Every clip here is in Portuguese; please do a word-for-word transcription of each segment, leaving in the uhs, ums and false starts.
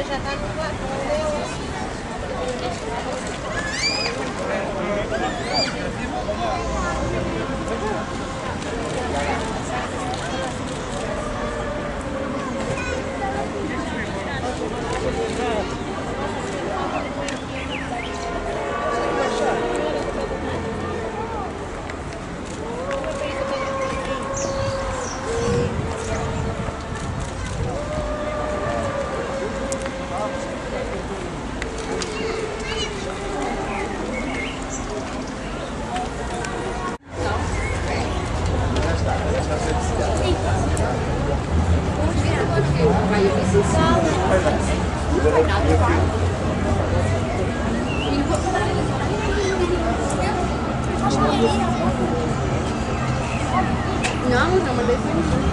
Não, não, mas depois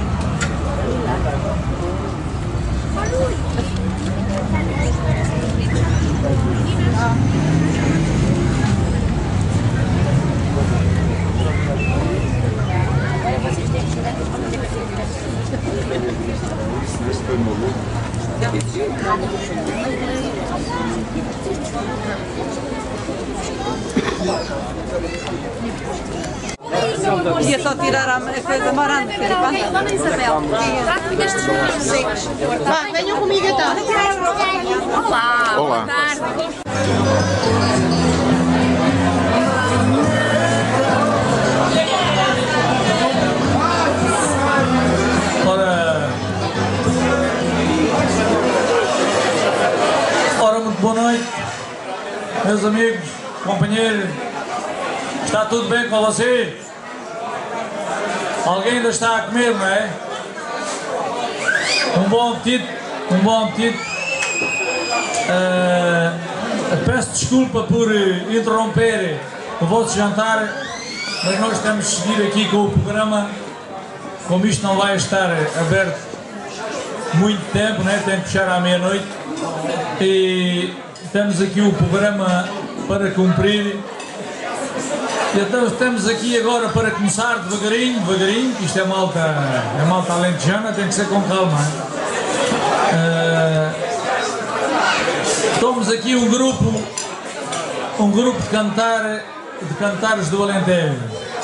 Ia só tirar a coisa morando, Dona Isabel, trate destes números secos. Vá, venham comigo então. Olá, Olá. boa tarde. Ora, ora, muito boa noite, meus amigos, companheiros, está tudo bem com você? Alguém ainda está a comer, não é? Um bom apetite, um bom apetite. Uh, peço desculpa por interromper o vosso jantar, mas nós temos de seguir aqui com o programa. Como isto não vai estar aberto muito tempo, né? Tem que fechar à meia-noite e temos aqui o programa para cumprir. E então estamos aqui agora para começar devagarinho, devagarinho, que isto é malta, é malta alentejana, tem que ser com calma. Uh, Somos aqui um grupo, um grupo de cantar, de cantares do Alentejo.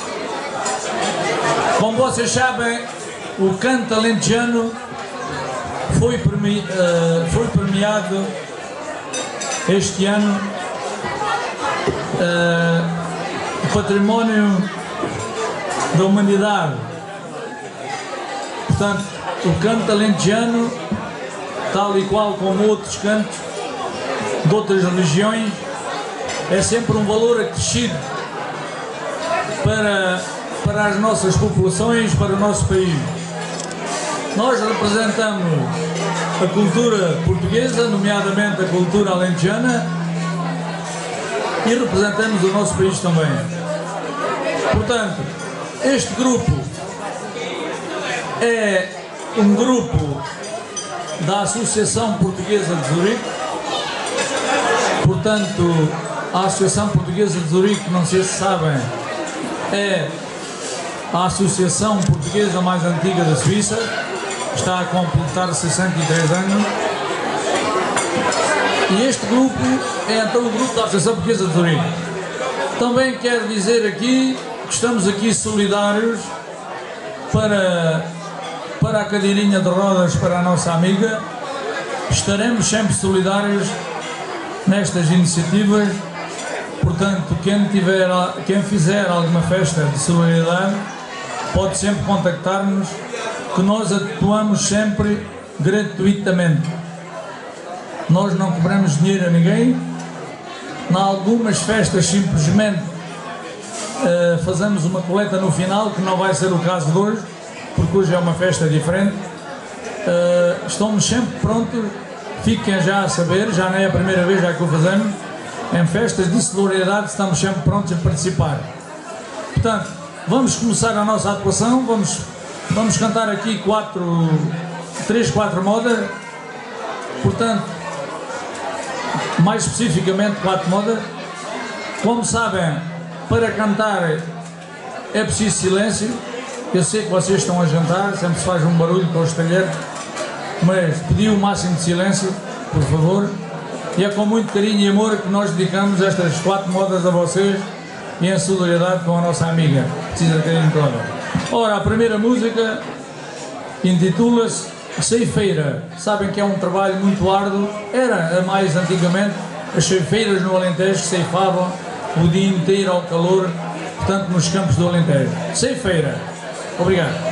Como vocês sabem, o canto alentejano foi, premi, uh, foi premiado este ano uh, Património da Humanidade. Portanto, o canto alentejano, tal e qual como outros cantos de outras regiões, é sempre um valor acrescido para, para as nossas populações, para o nosso país. Nós representamos a cultura portuguesa, nomeadamente a cultura alentejana, e representamos o nosso país também. Portanto, este grupo é um grupo da Associação Portuguesa de Zurique. Portanto, a Associação Portuguesa de Zurique, não sei se sabem, é a associação portuguesa mais antiga da Suíça. Está a completar sessenta e três anos. E este grupo é então o grupo da Associação Portuguesa de Zurique. Também quero dizer aqui que estamos aqui solidários para, para a cadeirinha de rodas para a nossa amiga. Estaremos sempre solidários nestas iniciativas. Portanto, quem, tiver, quem fizer alguma festa de solidariedade pode sempre contactar-nos, que nós atuamos sempre gratuitamente. Nós não cobramos dinheiro a ninguém. Em algumas festas simplesmente uh, fazemos uma coleta no final, que não vai ser o caso de hoje, porque hoje é uma festa diferente. Uh, estamos sempre prontos, fiquem já a saber, já não é a primeira vez já que o fazemos. Em festas de solidariedade estamos sempre prontos a participar. Portanto, vamos começar a nossa atuação, vamos, vamos cantar aqui quatro, três, quatro modas. Portanto, mais especificamente quatro modas. Como sabem, para cantar é preciso silêncio. Eu sei que vocês estão a jantar, sempre se faz um barulho com os talheres, mas pedi o máximo de silêncio. por favor. E é com muito carinho e amor que nós dedicamos estas quatro modas a vocês e em solidariedade com a nossa amiga. Precisa de carinho toda. Ora, a primeira música intitula-se Ceifeira. Sabem que é um trabalho muito árduo. Era, mais antigamente, as ceifeiras no Alentejo que ceifavam o dia inteiro ao calor, portanto, nos campos do Alentejo. Ceifeira. Obrigado.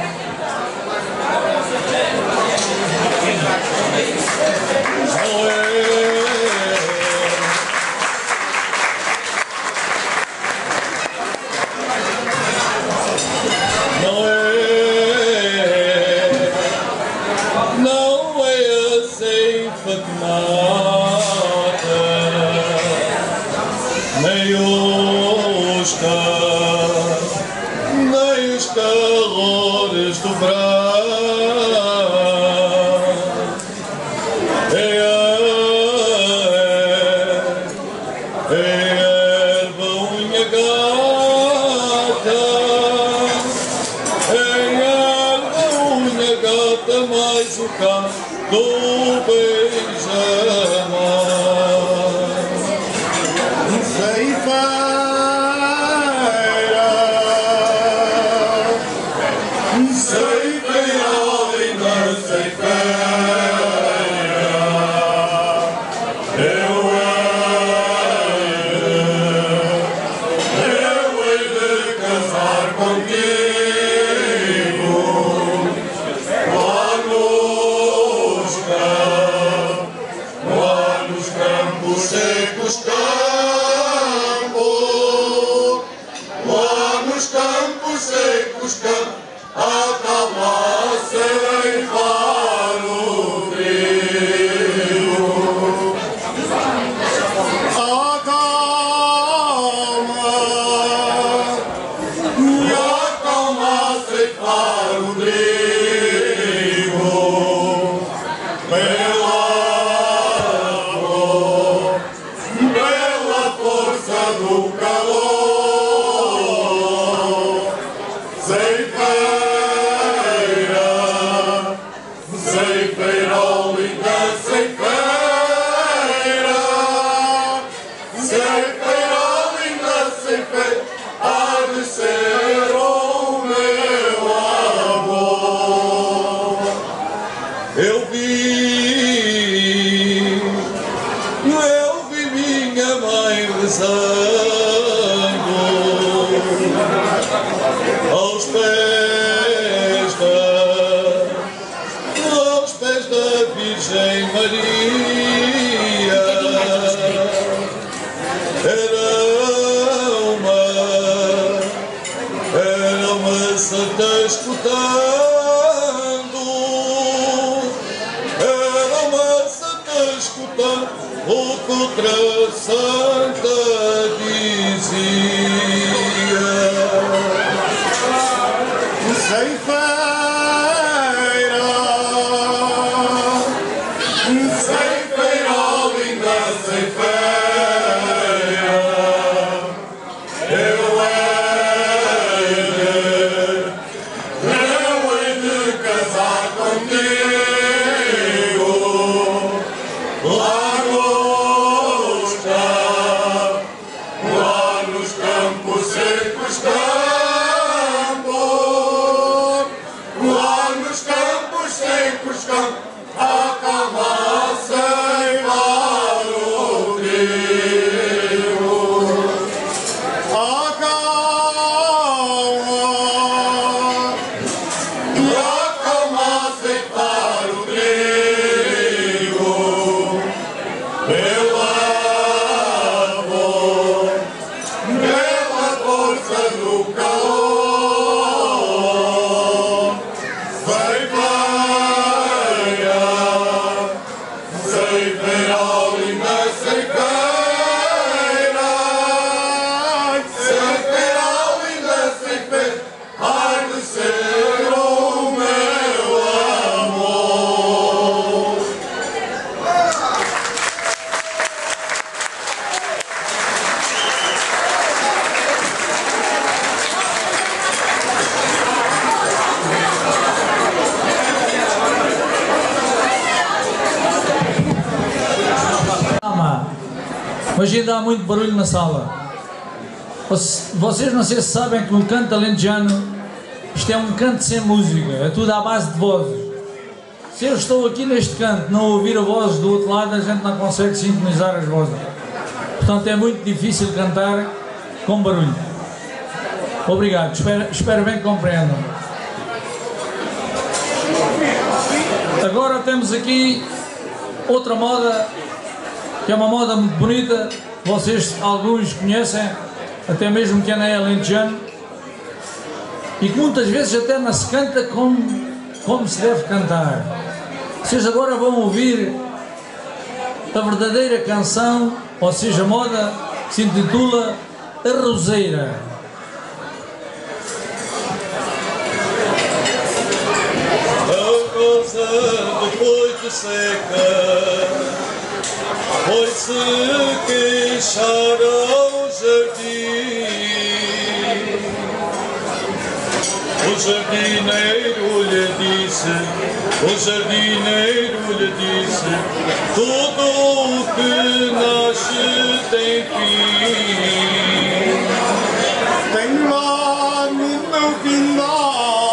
mas ainda há muito barulho na sala. Vocês não sei se sabem que o canto alentejano, isto é um canto sem música, é tudo à base de vozes. Se eu estou aqui neste canto, não ouvir a voz do outro lado, a gente não consegue sintonizar as vozes. Portanto, é muito difícil cantar com barulho. Obrigado, espero, espero bem que compreendam. Agora temos aqui outra moda, que é uma moda muito bonita, vocês alguns conhecem, até mesmo quem é alentejano, e que muitas vezes até não se canta como, como se deve cantar. Vocês agora vão ouvir a verdadeira canção, ou seja, a moda que se intitula A Roseira. A rosa depois de seca foi-se queixar ao jardim. O jardineiro lhe disse, o jardineiro lhe disse, tudo o que nasce tem fim. Tenho lá no meu quintal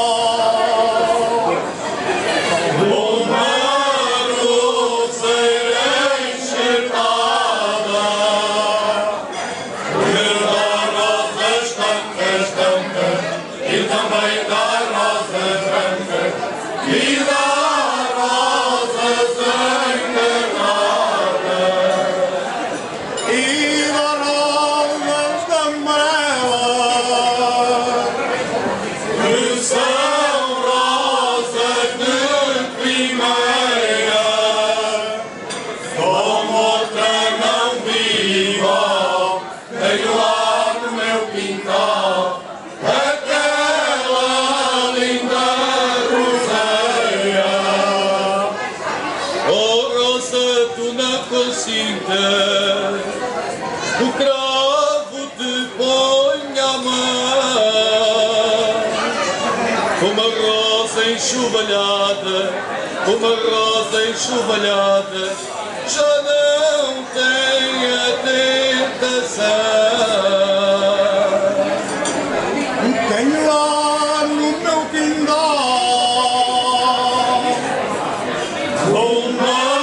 o cravo te põe à mão, uma rosa enxovalhada, uma rosa enxovalhada, já não tem a tentação. Tenho lá no meu quintal uma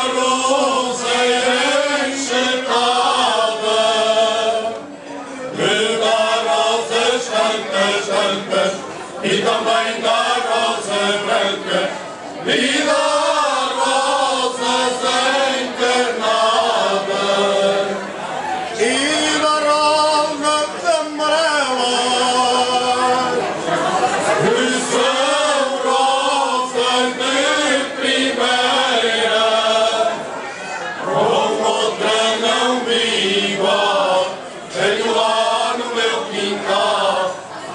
e também da rosa branca e da rosa encarnada e da rosa amarela, que são rosas de primeira, com outra não vi igual. Tenho lá no meu quintal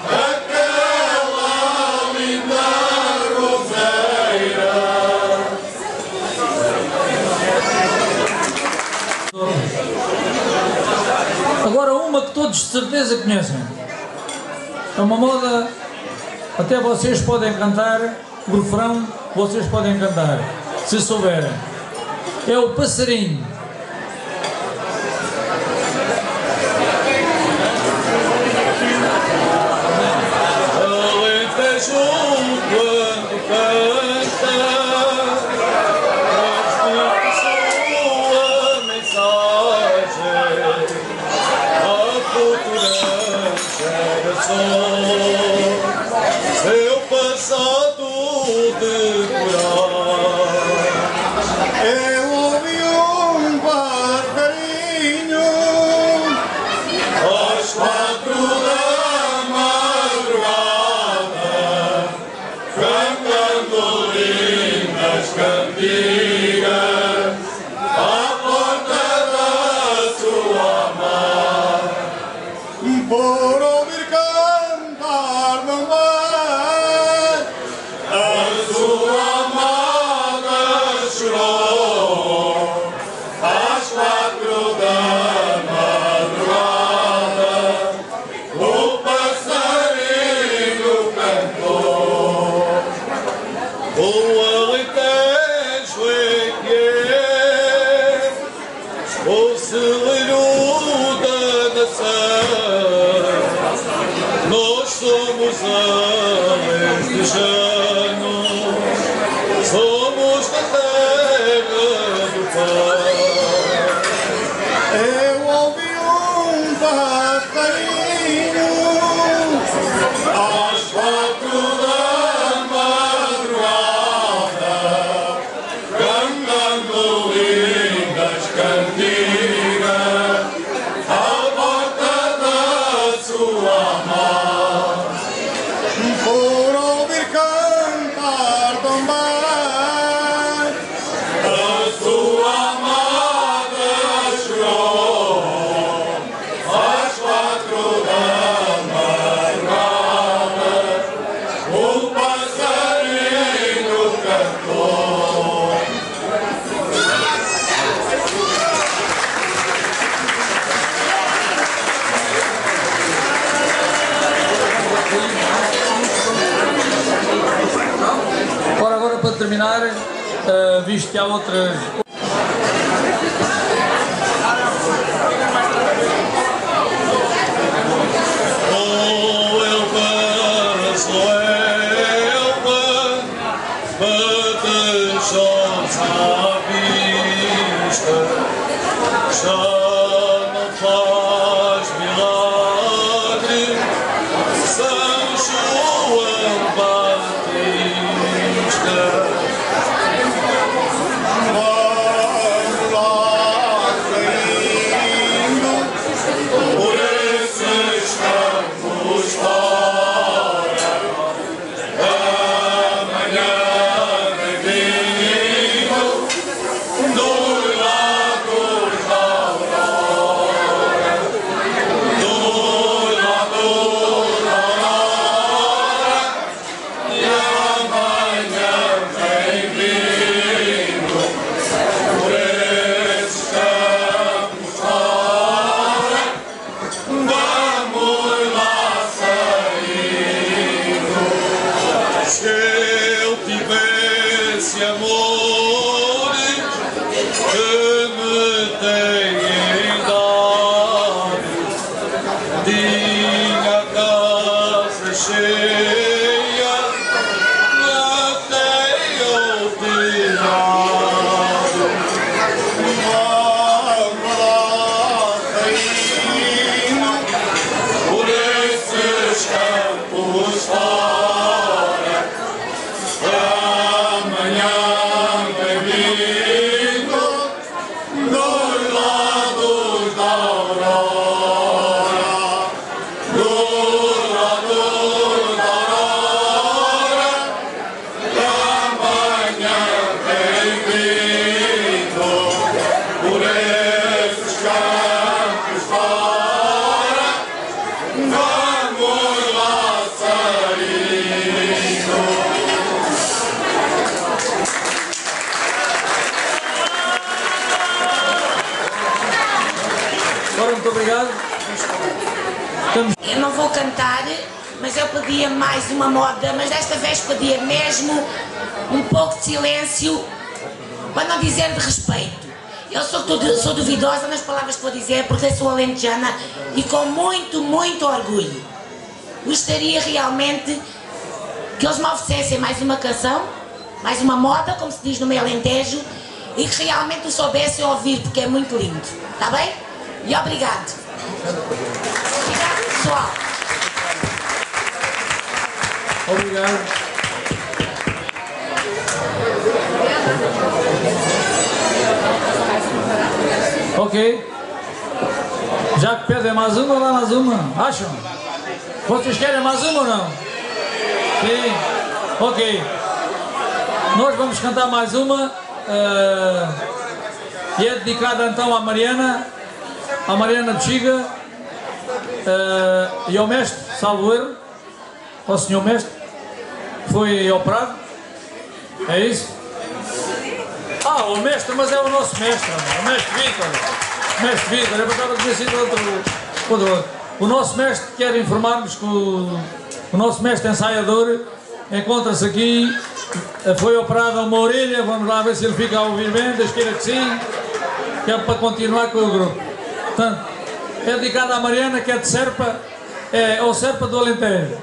Agora uma que todos de certeza conhecem. É uma moda, até vocês podem cantar, o refrão vocês podem cantar, se souberem. É o passarinho. Alentejo quando canta, seu passado decorar. Eu ouvi um passarinho às quatro da madrugada, cantando lindas cantigas à porta da sua amada. Por ouvir cantar mamãe, a sua amada chorou às quatro da madrugada. O passarinho cantou, o Alentejo é que é, o celeiro terminar, uh, visto que há outras... Eu não vou cantar, mas eu pedia mais uma moda, mas desta vez pedia mesmo um pouco de silêncio, para não dizer de respeito. Eu sou, sou duvidosa nas palavras que vou dizer, porque eu sou alentejana e com muito, muito orgulho. Gostaria realmente que eles me oferecessem mais uma canção, mais uma moda, como se diz no meu Alentejo, e que realmente o soubessem ouvir, porque é muito lindo. Está bem? E obrigado. Obrigado, pessoal. Obrigado. Ok. Já que pedem mais uma, dá mais uma. Acham? Vocês querem mais uma ou não? Sim. Ok. Nós vamos cantar mais uma. Uh, e é dedicada então à Mariana. À Mariana Bexiga. Uh, e ao mestre, salvo erro. Ao senhor mestre. Foi operado. É isso? Ah, o mestre, mas é o nosso mestre. O mestre Vítor. O mestre Vítor. Eu pensava que tinha sido outro, outro. O nosso mestre quer informar-nos que o, o nosso mestre ensaiador encontra-se aqui. Foi operado a uma orelha. Vamos lá ver se ele fica a ouvir bem. Deus queira que sim. Que é para continuar com o grupo. Portanto, é dedicado à Mariana, que é de Serpa. É ao Serpa do Alentejo.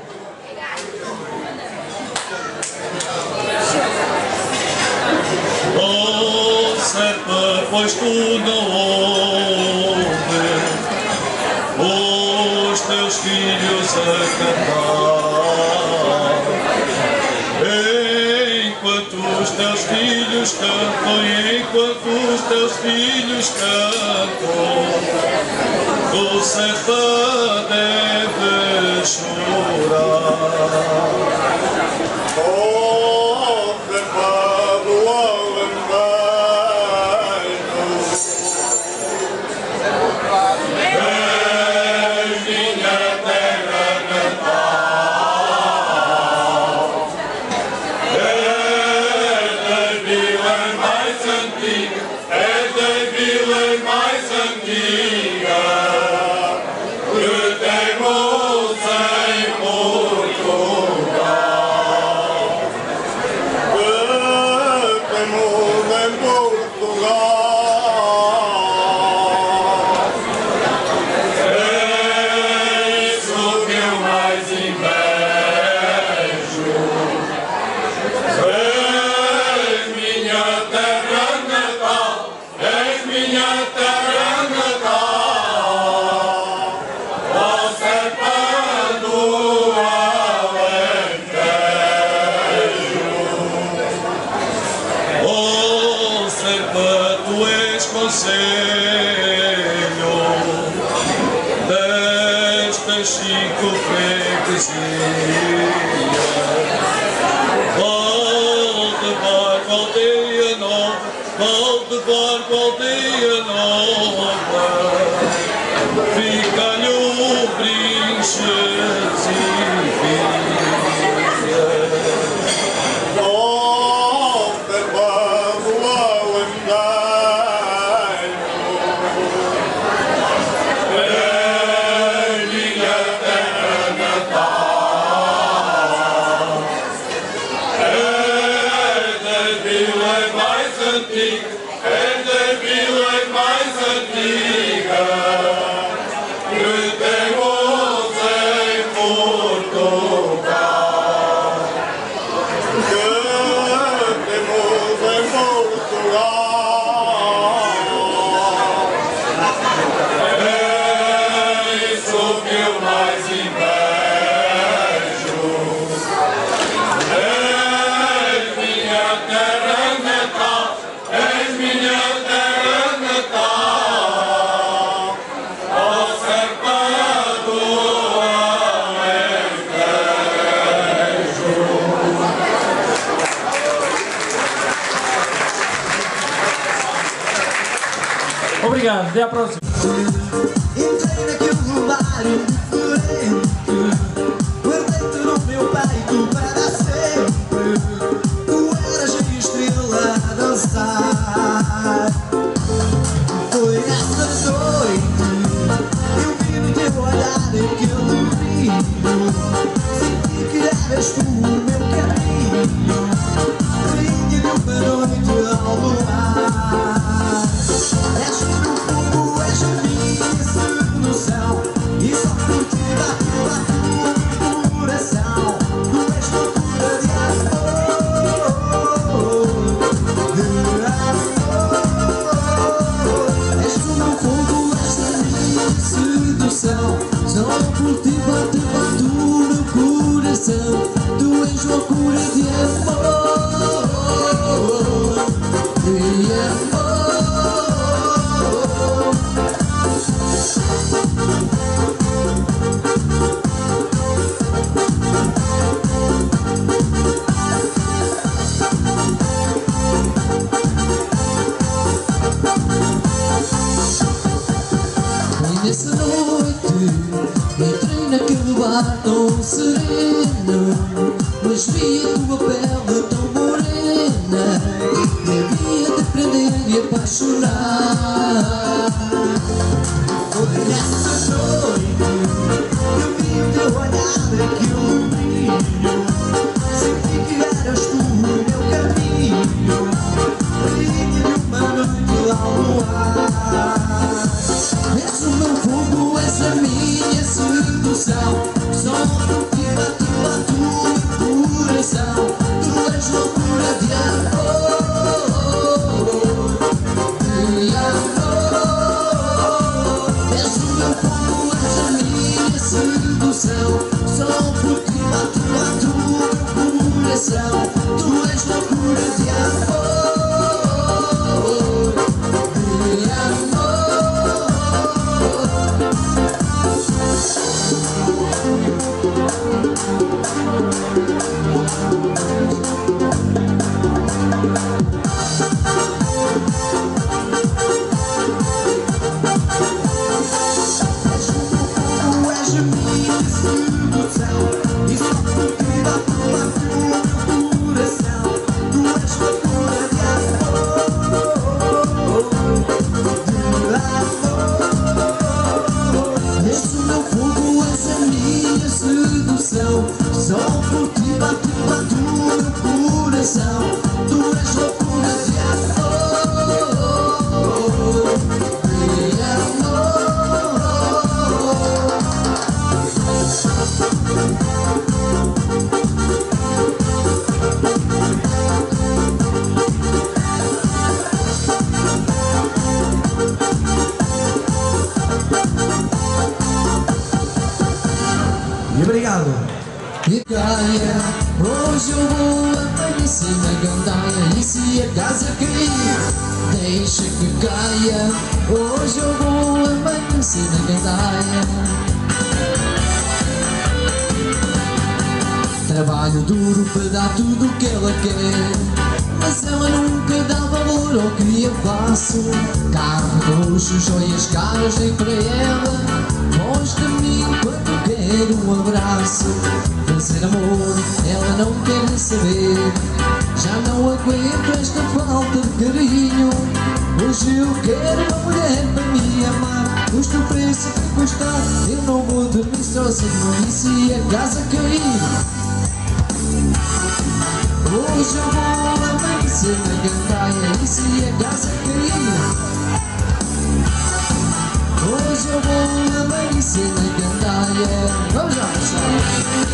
Oh, Serpa, pois tu não ouves os teus filhos a cantar, enquanto os teus filhos cantam, enquanto os teus filhos cantam, o Serpa deve chorar. Oh, Serpa do Portugal. conselho desta Chico freguesia. Volte barco, aldeia nova, volte barco, aldeia nova, fica-lhe o brinches e filha. Volte vamos ao andaio, em minha terra natal, é da vila mais antiga, é da vila mais antiga, que temos em Portugal, que temos em Portugal. É isso que eu mais invejo, és minha terra natal, és minha terra natal, ó serpa do Alentejo. Obrigado, até à próxima. Entrei naquele bar indiferente, guardei-te no meu peito para sempre. Tu eras a estrela a dançar. Foi nessa noite, eu vi no teu olhar aquele brilho, senti que eras tu o meu caminho, brilho de uma noite ao luar. És o meu fogo, és a minha sedução, e só por ti bate, bate o meu coração. Tu és loucura de amor, de amor. És o meu fogo, és a minha sedução, só por ti bate, bate o meu coração. Tu és loucura de amor, de amor. E nessa noite entrei naquele bar tão sereno, mas vi a tua pele tão morena e havia de prender e apaixonar. Foi nessa noite eu vi o teu olhar, aquele brilho, senti que eras tu o meu caminho, brilho de uma noite ao luar. És o meu fogo, és a minha sedução, só por ti bate, bate o meu coração. Tu és loucura de amor, de amor. És o meu fogo, és a minha sedução, só por ti bate, bate o meu coração. Tu és loucura de amor, de amor. Só por ti bate, bate o meu coração. Tu és loucura de amor, de E obrigado. E caia, hoje eu vou amanhecer. amance na gandaia. E se a casa cair, deixa que caia. Hoje eu vou amanhecer na gandaia. Trabalho duro para dar tudo o que ela quer, mas ela nunca dá valor ao que eu faço. Carro, luxo, joias caras, nem para ela. Longe de mim quando quero um abraço. Fazer amor, ela não quer saber. Já não aguento esta falta de carinho. Hoje eu quero uma mulher para me amar. Custa o preço que custar, eu não vou dormir sozinho. E se a casa cair, hoje eu vou amanhecer na gandaia. E se a casa cair, hoje eu vou amanhecer na gandaia. Vamos lá, pessoal.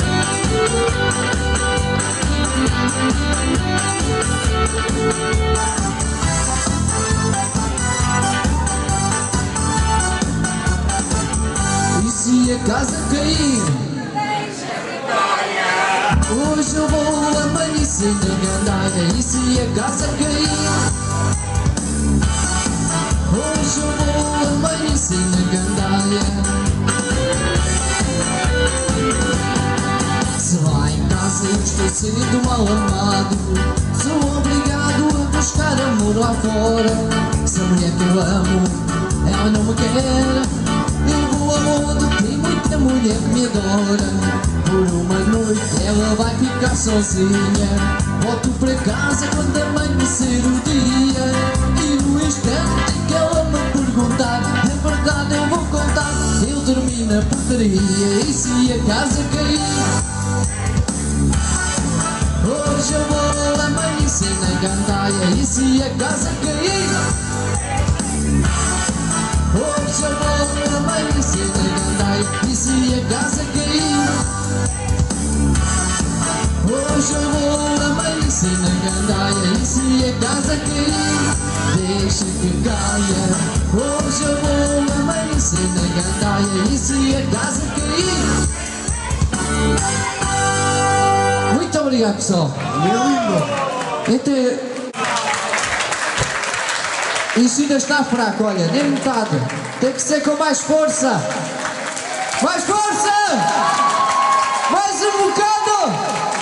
E se a casa cair, hoje eu vou amanhecer na gandaia. E se a casa cair, hoje eu vou amanhecer na gandaia. Se lá em casa eu estou sendo mal amado, sou obrigado a buscar amor lá fora. Se a mulher que eu amo, ela não me quer, eu vou aonde tem muita mulher que me adora. Por uma noite ela vai ficar sozinha. Volto para casa quando amanhecer o dia. E no instante em que ela me perguntar, é verdade eu vou contar, eu dormi na portaria. E se a casa cair, hoje eu vou amanhecer na gandaia. E se a casa cair, hoje eu vou amanhecer na gandaia. E se a casa cair, hoje eu vou amanhecer na gandaia. E se a casa cair, deixa que caia. Hoje eu vou amanhecer na gandaia. E se a casa cair. Muito obrigado, pessoal. Meu lindo. Este... Isso ainda está fraco, olha, nem metade. Tem que ser com mais força. Mais força! Mais um bocado!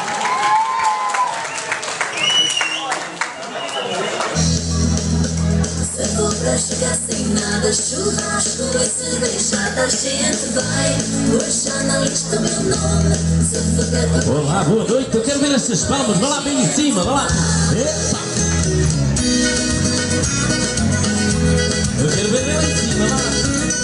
Se for para chegar sem nada, churrasco e cervejada, a gente vai. Hoje já na lista o meu nome. Se for para... Olá, boa noite, eu quero ver essas palmas, vai lá bem em cima, vai lá. Epa! Eu quero ver bem lá em cima, vai lá.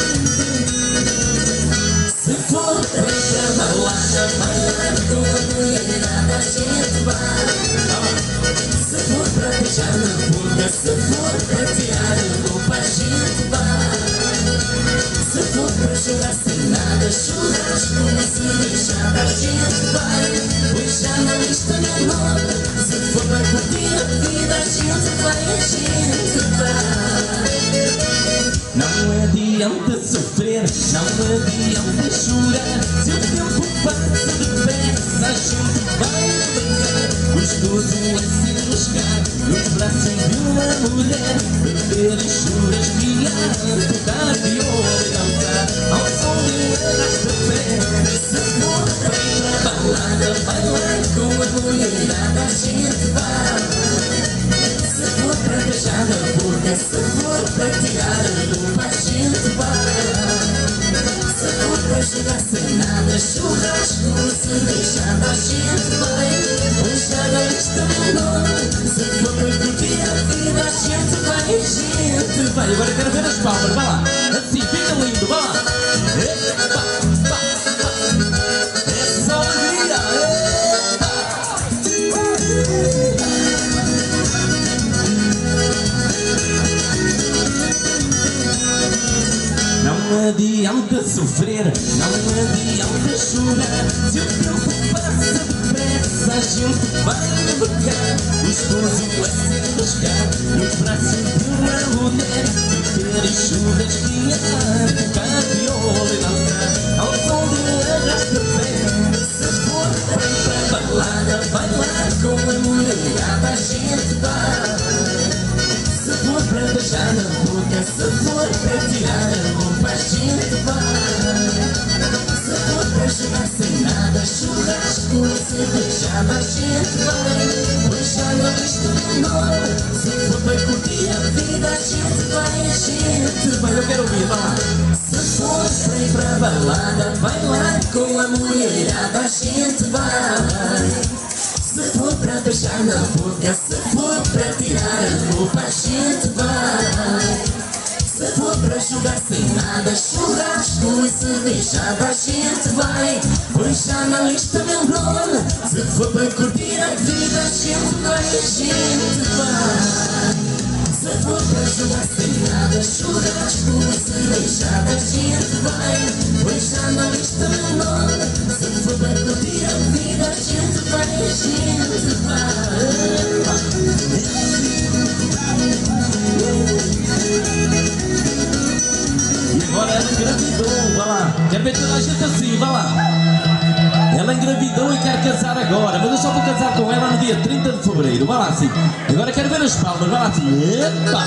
Se for para balada, bailar com a mulherada, a gente vai. Se for para beijar na boca, se for para tirar a roupa, a gente vai. Se for para jogar sem nada, churrasco e cervejada, a gente vai. Hoje já na lista meu nome. Se for para curtir a vida, a gente vai, a gente vai. Não adianta sofrer, não adianta chorar. Se o tempo passa depressa, a gente vai brincar. Gostoso é se buscar nos braços de uma mulher, beber e churrasquear, tocar viola e dançar ao som de um arrasta-pé. Se for para ir na balada, bailar com a mulherada, a gente vai. Se for para beijar na boca, se for para tirar a roupa, a gente vai. Se for para chegar sem nada, churrasco, cervejada, a gente vai. Hoje já na lista meu nome. Se for para curtir a vida, a gente vai, a gente vai. Agora quero ver as palmas, vai lá. Assim, fica lindo, vai lá. Epa, pá, pá. É só alegria. Não adianta sofrer, não adianta chorar. Se o tempo passa depressa, a gente vai navegar. Gostoso é se buscar nos braços de uma mulher, beber e churrasquear, tocar viola e dançar ao som de um arrasta-pé. Se for para ir para balada, bailar com a mulher. mulherada a gente vai deixando a vista menor. Se for para curtir a vida a gente vai, a gente vai. Eu quero ouvir, vai lá. Se for para ir para a balada, vai lá com a mulherada a gente vai. Se for para beijar na boca, se for para tirar a roupa a gente vai. Se for para jogar sem nada, churrasco e cervejada a gente vai. Pois já na lista meu nome. Se for para curtir a vida a gente vai, a gente vai. Se for para jogar sem nada, churrasco e cervejada a gente vai. Pois já na lista meu nome. Se for para curtir a vida a gente vai, a gente vai. E agora ela engravidou, vai lá. Quero ver toda a gente assim, vai lá. Ela engravidou e quer casar agora, mas eu só vou casar com ela no dia trinta de fevereiro, vai lá assim. Agora quero ver as palmas, vai lá assim. Epa!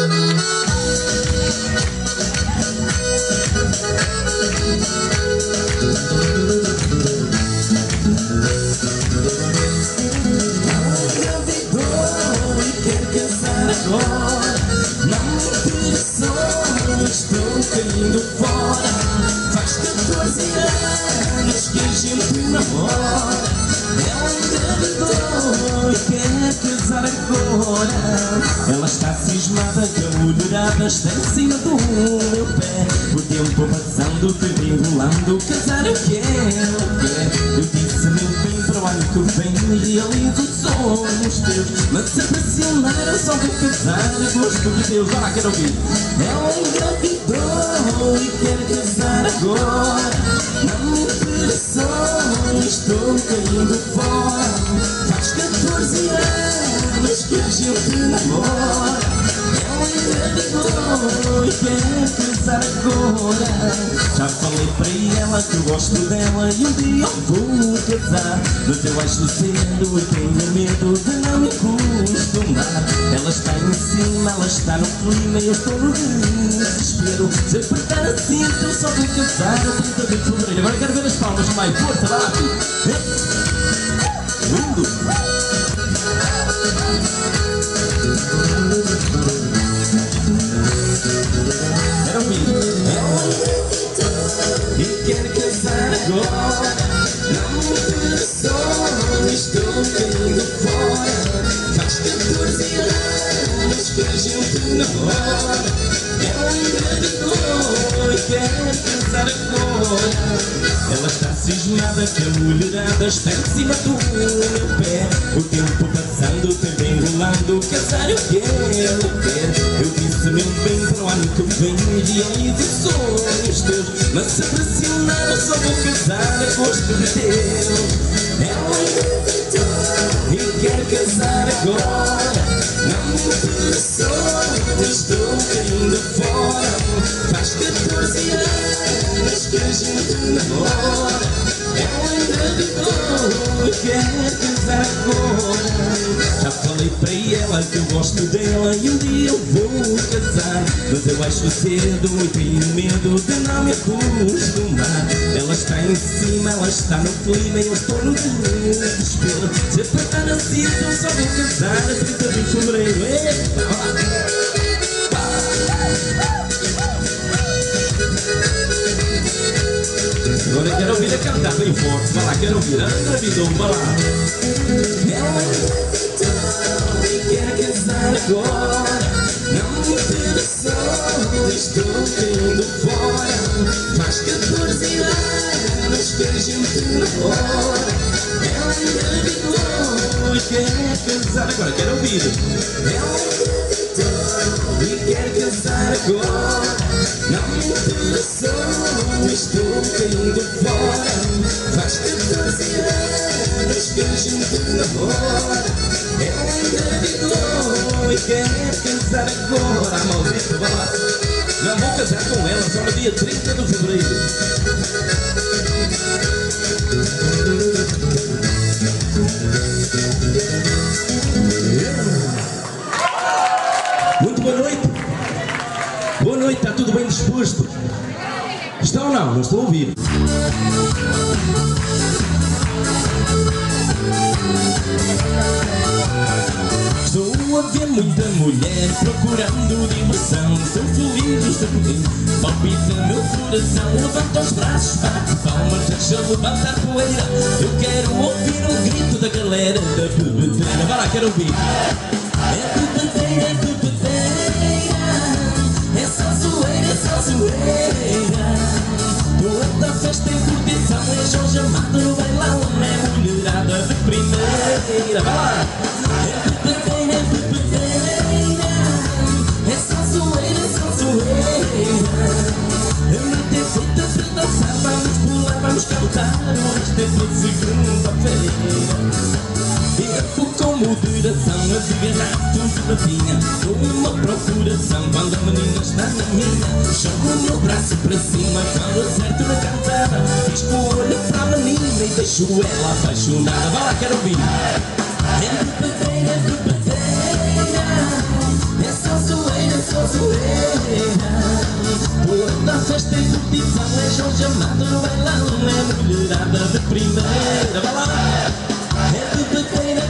Engravidou e quer casar agora. Não me interessou, estou caindo fora. Faz catorze anos que a gente namora. Ela engravidou e quer casar agora. Ela está cismada que a mulherada está em cima do meu pé. O tempo passando, te enrolando, casar eu quero. Eu disse meu bem para o ano que vem e realizo sonhos teus. Mas se pressionar eu só vou casar a gosto de Deus. Vai lá, quero ouvir. Ela engravidou e quer casar agora. Não me interessou, estou caindo fora. Faz catorze anos que a gente namora. Ela engravidou e quer casar agora. Já falei para ela que eu gosto dela e um dia eu vou casar. Mas eu acho cedo e tenho medo de não me acostumar. Ela está em cima, ela está no clima e eu estou no desespero. Se apertar assim eu só vou casar a trinta de fevereiro. Agora quero ver as palmas com mais força, vai lá, filho. Lindo! Era um filho. E quer casar agora. Não me interessou, estou caindo fora. Faz catorze anos que a gente namora. Ela engravidou e quer casar agora. Ela está cismada que a mulherada está em cima do meu pé. O tempo passando, tempo enrolando, casar eu quero, eu quero. Eu disse meu bem para o ano que vem e realizo sonhos teus. Mas se pressionar eu só vou casar a gosto de Deus. Ela engravidou e quer casar agora. Não me interessou, estou caindo fora. Faz catorze anos que a gente namora. Ela engravidou e quer casar agora. Já falei para ela que eu gosto dela e um dia eu vou casar. Mas eu acho cedo e tenho medo de não me acostumar. Ela está em cima, ela está no clima e eu estou no desespero. Se apertar assim eu só vou casar a trinta de fevereiro. Epa! Agora eu quero ouvir a cantar bem forte. Vai lá, quero ouvir. Ela engravidou, vai lá. Ela engravidou e quer casar agora. Não me interessou, estou caindo fora. Faz catorze anos que a gente namora. Ela engravidou e quer casar agora. Quero ouvir. Ela engravidou e quer casar agora. Não me interessou, estou caindo fora. Faz catorze anos que a gente namora. Ela engravidou e quer casar agora. A maldita, vai lá. Não vou casar com ela só no dia trinta de fevereiro. Muito boa noite. Boa noite, está tudo bem disposto? Está ou não? Não estou a ouvir. Estou a ver muita mulher procurando diversão. Estou feliz, estou feliz, palpita meu coração. Levanta os braços, bate palmas, deixa levantar poeira. Eu quero ouvir o grito da galera da bebedeira. Vai lá, quero ouvir. É bebedeira, é bebedeira, é só zoeira, é só zoeira. Toda festa em curtição, é Jorge Amado no bailão, é mulherada de primeira. Vai lá. É bebedeira, é bebedeira, é só zoeira, é só zoeira. A noite é feita para dançar, vamos pular, vamos cantar. Hoje é para segunda-feira. Bebo com moderação, a cigarra tudo na pinha. Dou uma procuração quando a menina está na minha. Jogo o meu braço para cima, quando acerto na cantada. Pisco o olho para a menina e deixo ela apaixonada. Vai lá, quero ouvir. É bebedeira, é bebedeira, é só zoeira, é só zoeira. Toda festa em curtição, é Jorge Amado no bailão, é mulherada de primeira. Vai lá. É bebedeira,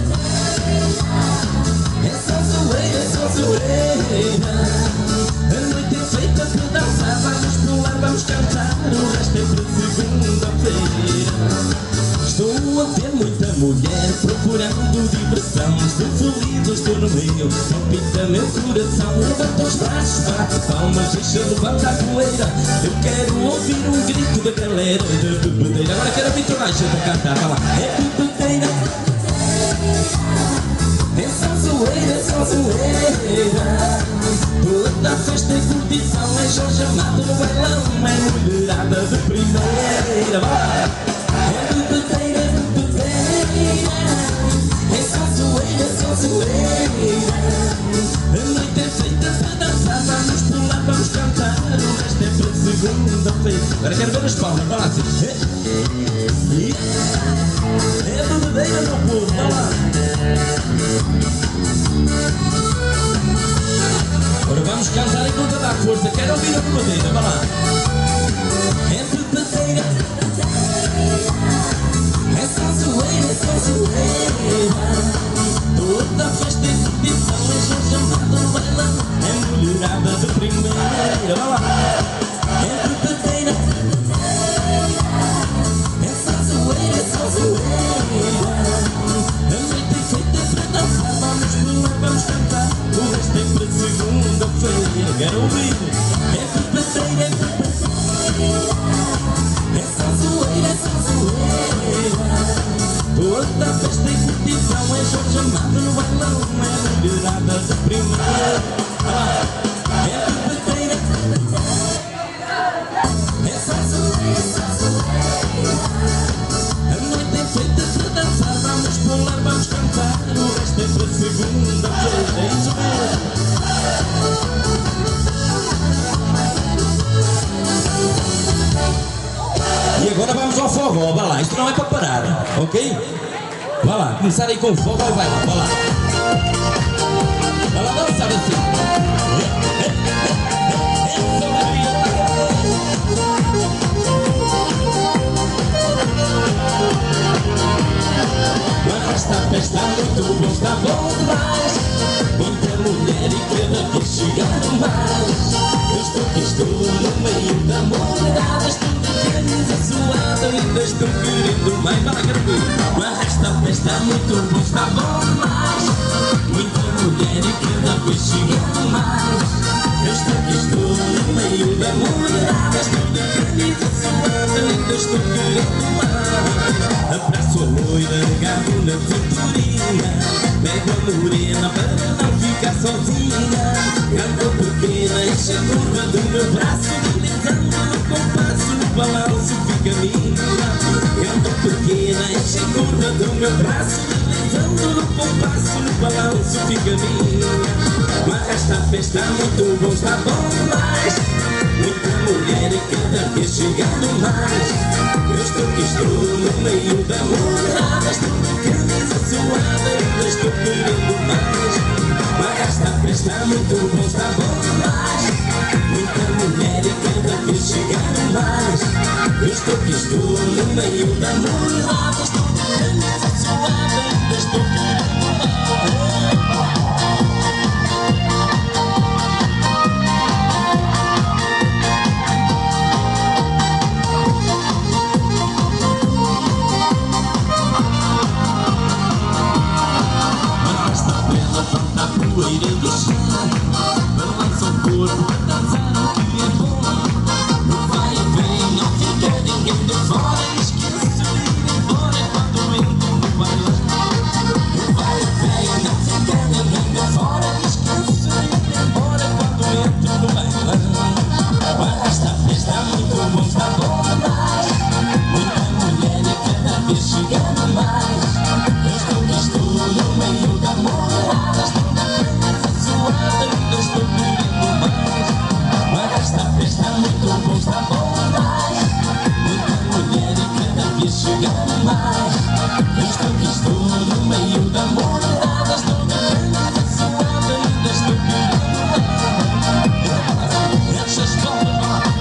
é só zoeira, é só zoeira. A noite é feita para dançar, vamos pular, vamos cantar. O resto é para segunda-feira. Estou a ver muita mulher procurando diversão. Estou feliz, estou no meio, palpita meu coração. Levanta os braços, bate palmas, deixa levantar a poeira. Eu quero ouvir um grito da galera da bebedeira. Agora quero ouvir toda a gente a cantar, vai lá. É bebedeira, é só zoeira, é só zoeira. Toda festa e curtição, é Jorge Amado no bailão, é mulherada de primeira. Vai lá. É bebedeira, é bebedeira, é só zoeira, é só zoeira. A noite é feita para dançar, vamos pular, vamos cantar. O resto é para segunda-feira. Agora quero ver as palmas, vai lá assim. É bebedeira, meu povo, vai lá. Agora vamos cantar enquanto dá força. Quero ouvir a bebedeira, vai lá. É bebedeira, é só zoeira, é só zoeira. Toda festa em curtição, é Jorge Amado no bailão, é mulherada de primeira. Vai lá. É bebedeira, é só zoeira, é só zoeira. A noite é feita para dançar, vamos pular, vamos cantar. O resto é para segunda-feira. Quero ouvir. É bebedeira, é bebedeira, é só zoeira, é só zoeira. Toda festa e curtição, é Jorge Amado no bailão, é mulherada de primeira. É bebedeira, é só zoeira, é só zoeira. A noite é feita para dançar, vamos pular, vamos cantar. O resto é para segunda-feira. É isso mesmo. E agora vamos ao forró, vai lá, isto não é para parar, ok? Vai lá, começar aí com o forró, vai lá, vai lá. Vai lá dançar assim. Mas esta festa muito bom, está bom demais. Muita mulher e cada vez chegando mais. Eu estou que estou no meio da mulherada. Estou de camisa suada, ainda estou querendo mais. Vai lá, quero ver. Mas esta festa muito bom, está bom demais. Muita mulher e cada vez chegando mais. Eu estou que estou no meio da mulherada. Estou de camisa suada, ainda estou querendo mais. Abraço a loira, agarro na cinturinha. Pego a morena para não ficar sozinha. Canto pequena, enche a curva do meu braço, deslizando no compasso, no balanço fica minha. Canto pequena, enche a curva do meu braço, deslizando no compasso, no balanço fica minha. Mas esta festa muito bom, está bom demais. Muita mulher e cada vez chegando mais. Eu estou que estou no meio da mulherada. Estou de camisa suada, ainda estou querendo mais. Mas esta festa muito bom, está bom demais. Muita mulher e cada vez chegando mais. Eu estou que estou no meio da mulherada, estou de camisa suada, ainda estou a poeira do chão, balança o corpo para dançar o que é bom. No vai e vem, não fica ninguém de fora, esquece de ir embora quando entro no bailão. No vai e vem, não fica ninguém de fora, esquece de ir embora quando entro no bailão. Mas esta festa é muito bom, está bom demais, muita mulher e cada vez chegando mais. Eu estou que estou no meio da morada, estou ainda estou querendo mais. Mas esta festa é muito bom, está bom demais, muita mulher e cada vez chegando mais. Eu estou que estou no meio da morada, estou querendo suada, ainda estou querendo mais. Essas palmas, vá lá.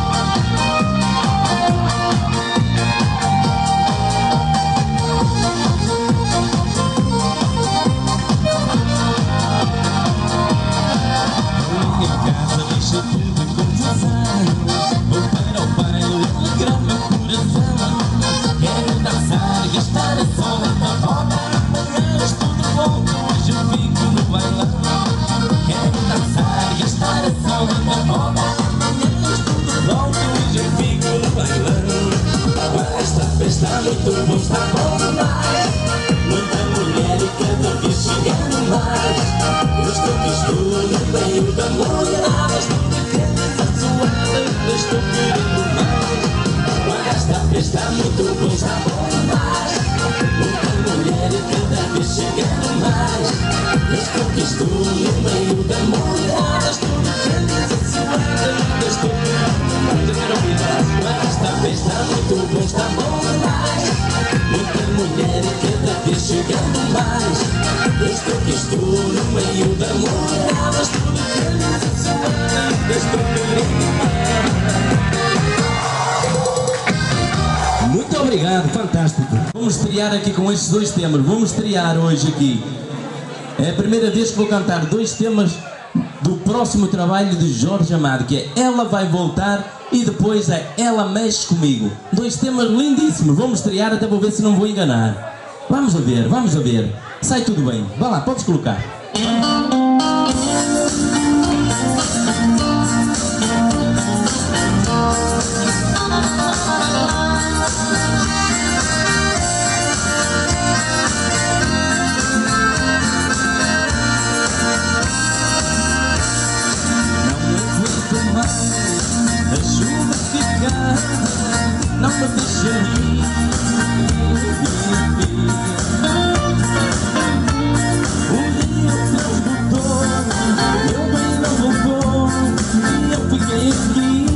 Deixa tudo confusão, vou para o baile, alegrar meu coração. Quero dançar, gastar a sola na roda, amanhã estou de volta, hoje eu fico no bailão. Quero dançar, gastar a sola na roda, amanhã estou de volta, hoje eu fico no bailão. Esta festa é muito bom, está bom demais, muita mulher e cada vez chegando mais. Eu estou que estou no meio da mulherada, estou de camisa suada, ainda estou querendo mais. Esta festa é muito bom, está bom demais, muita mulher e cada vez chegando mais. Eu estou que estou no meio da mulherada, estou de camisa suada, ainda estou querendo mais. Eu quero ouvir mais. Esta festa é muito bom, está bom demais, muita mulher e cada vez chegando mais. Eu estou que estou no meio da mulherada, estou de camisa suada, ainda estou querendo mais. Muito obrigado, fantástico. Vamos estrear aqui com estes dois temas. Vamos estrear hoje aqui. É a primeira vez que vou cantar dois temas do próximo trabalho de Jorge Amado, que é Ela Vai Voltar e depois é Ela Mexe Comigo. Dois temas lindíssimos. Vamos estrear, até vou ver se não vou enganar. Vamos a ver, vamos a ver. Sai tudo bem. Vá lá, podes colocar. Não me deixe ir. Um dia o Deus botou, meu bem não voltou e eu fiquei aqui.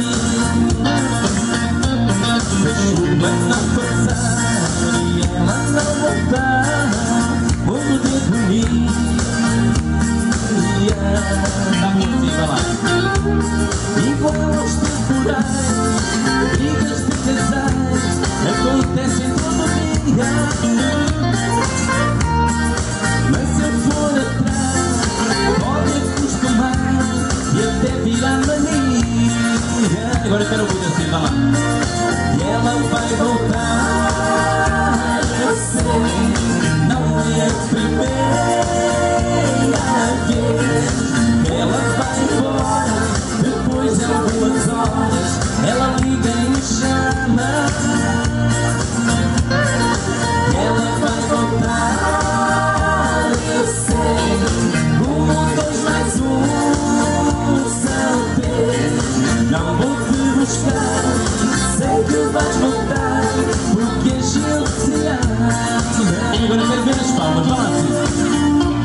Se a chuva não passar e ela não voltar, vou poder dormir. Dá muito sim, vai lá. Igual aos temporais, brigas de casais acontecem todo dia. Mas se eu for atrás, pode acostumar e até virar mania. Agora eu quero ouvir assim, vai lá. E ela vai voltar, eu sei, não é a primeira vez. Ela vai embora, depois de algumas horas, ela liga e me chama. Ela vai voltar, eu sei. Um, dois, mais um, são três. Não vou te buscar, sei que vais voltar, porque a gente se ama. Agora eu quero ver as palmas, vai lá assim.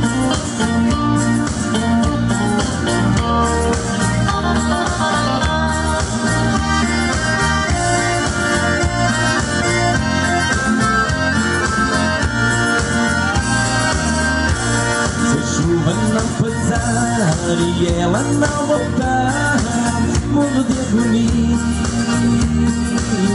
Não passar e ela não voltar, mundo de agonia.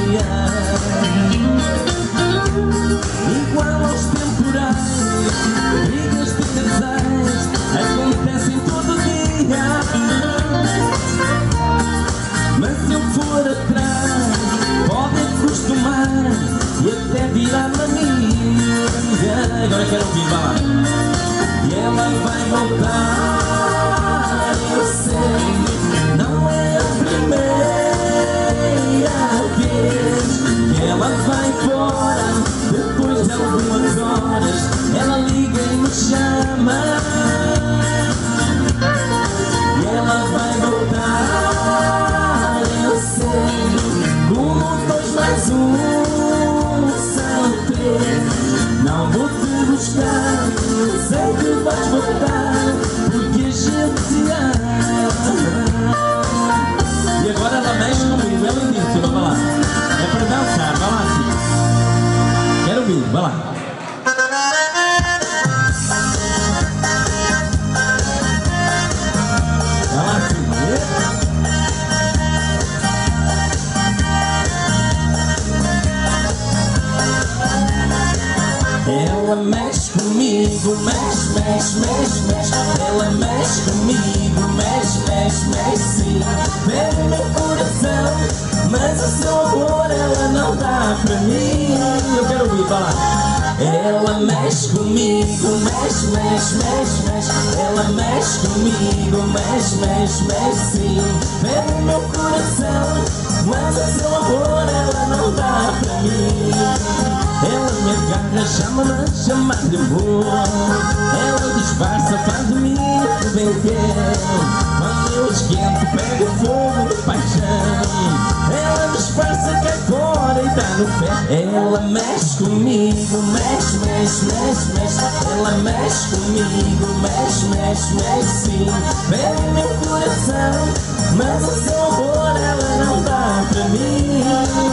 comigo, mexe, mexe, mexe, mexe. Ela mexe comigo, mexe, mexe, mexe sim. Pega o meu coração, mas o seu amor ela não dá pra mim. Eu quero ouvir, vai lá. Ela mexe comigo, mexe, mexe, mexe, mexe. Ela mexe comigo, mexe, mexe, mexe sim. Pega o meu coração, mas o seu amor ela não dá pra mim. Ela me agarra, chama-me, chama de amor. Ela disfarça, faz de mim o bem quer. Quando eu esquento, pega fogo de paixão. Ela disfarça, cai fora e dá no pé. Ela mexe comigo, mexe, mexe, mexe, mexe. Ela mexe comigo, mexe, mexe, mexe sim. Pega meu coração, mas o seu amor ela não dá pra mim.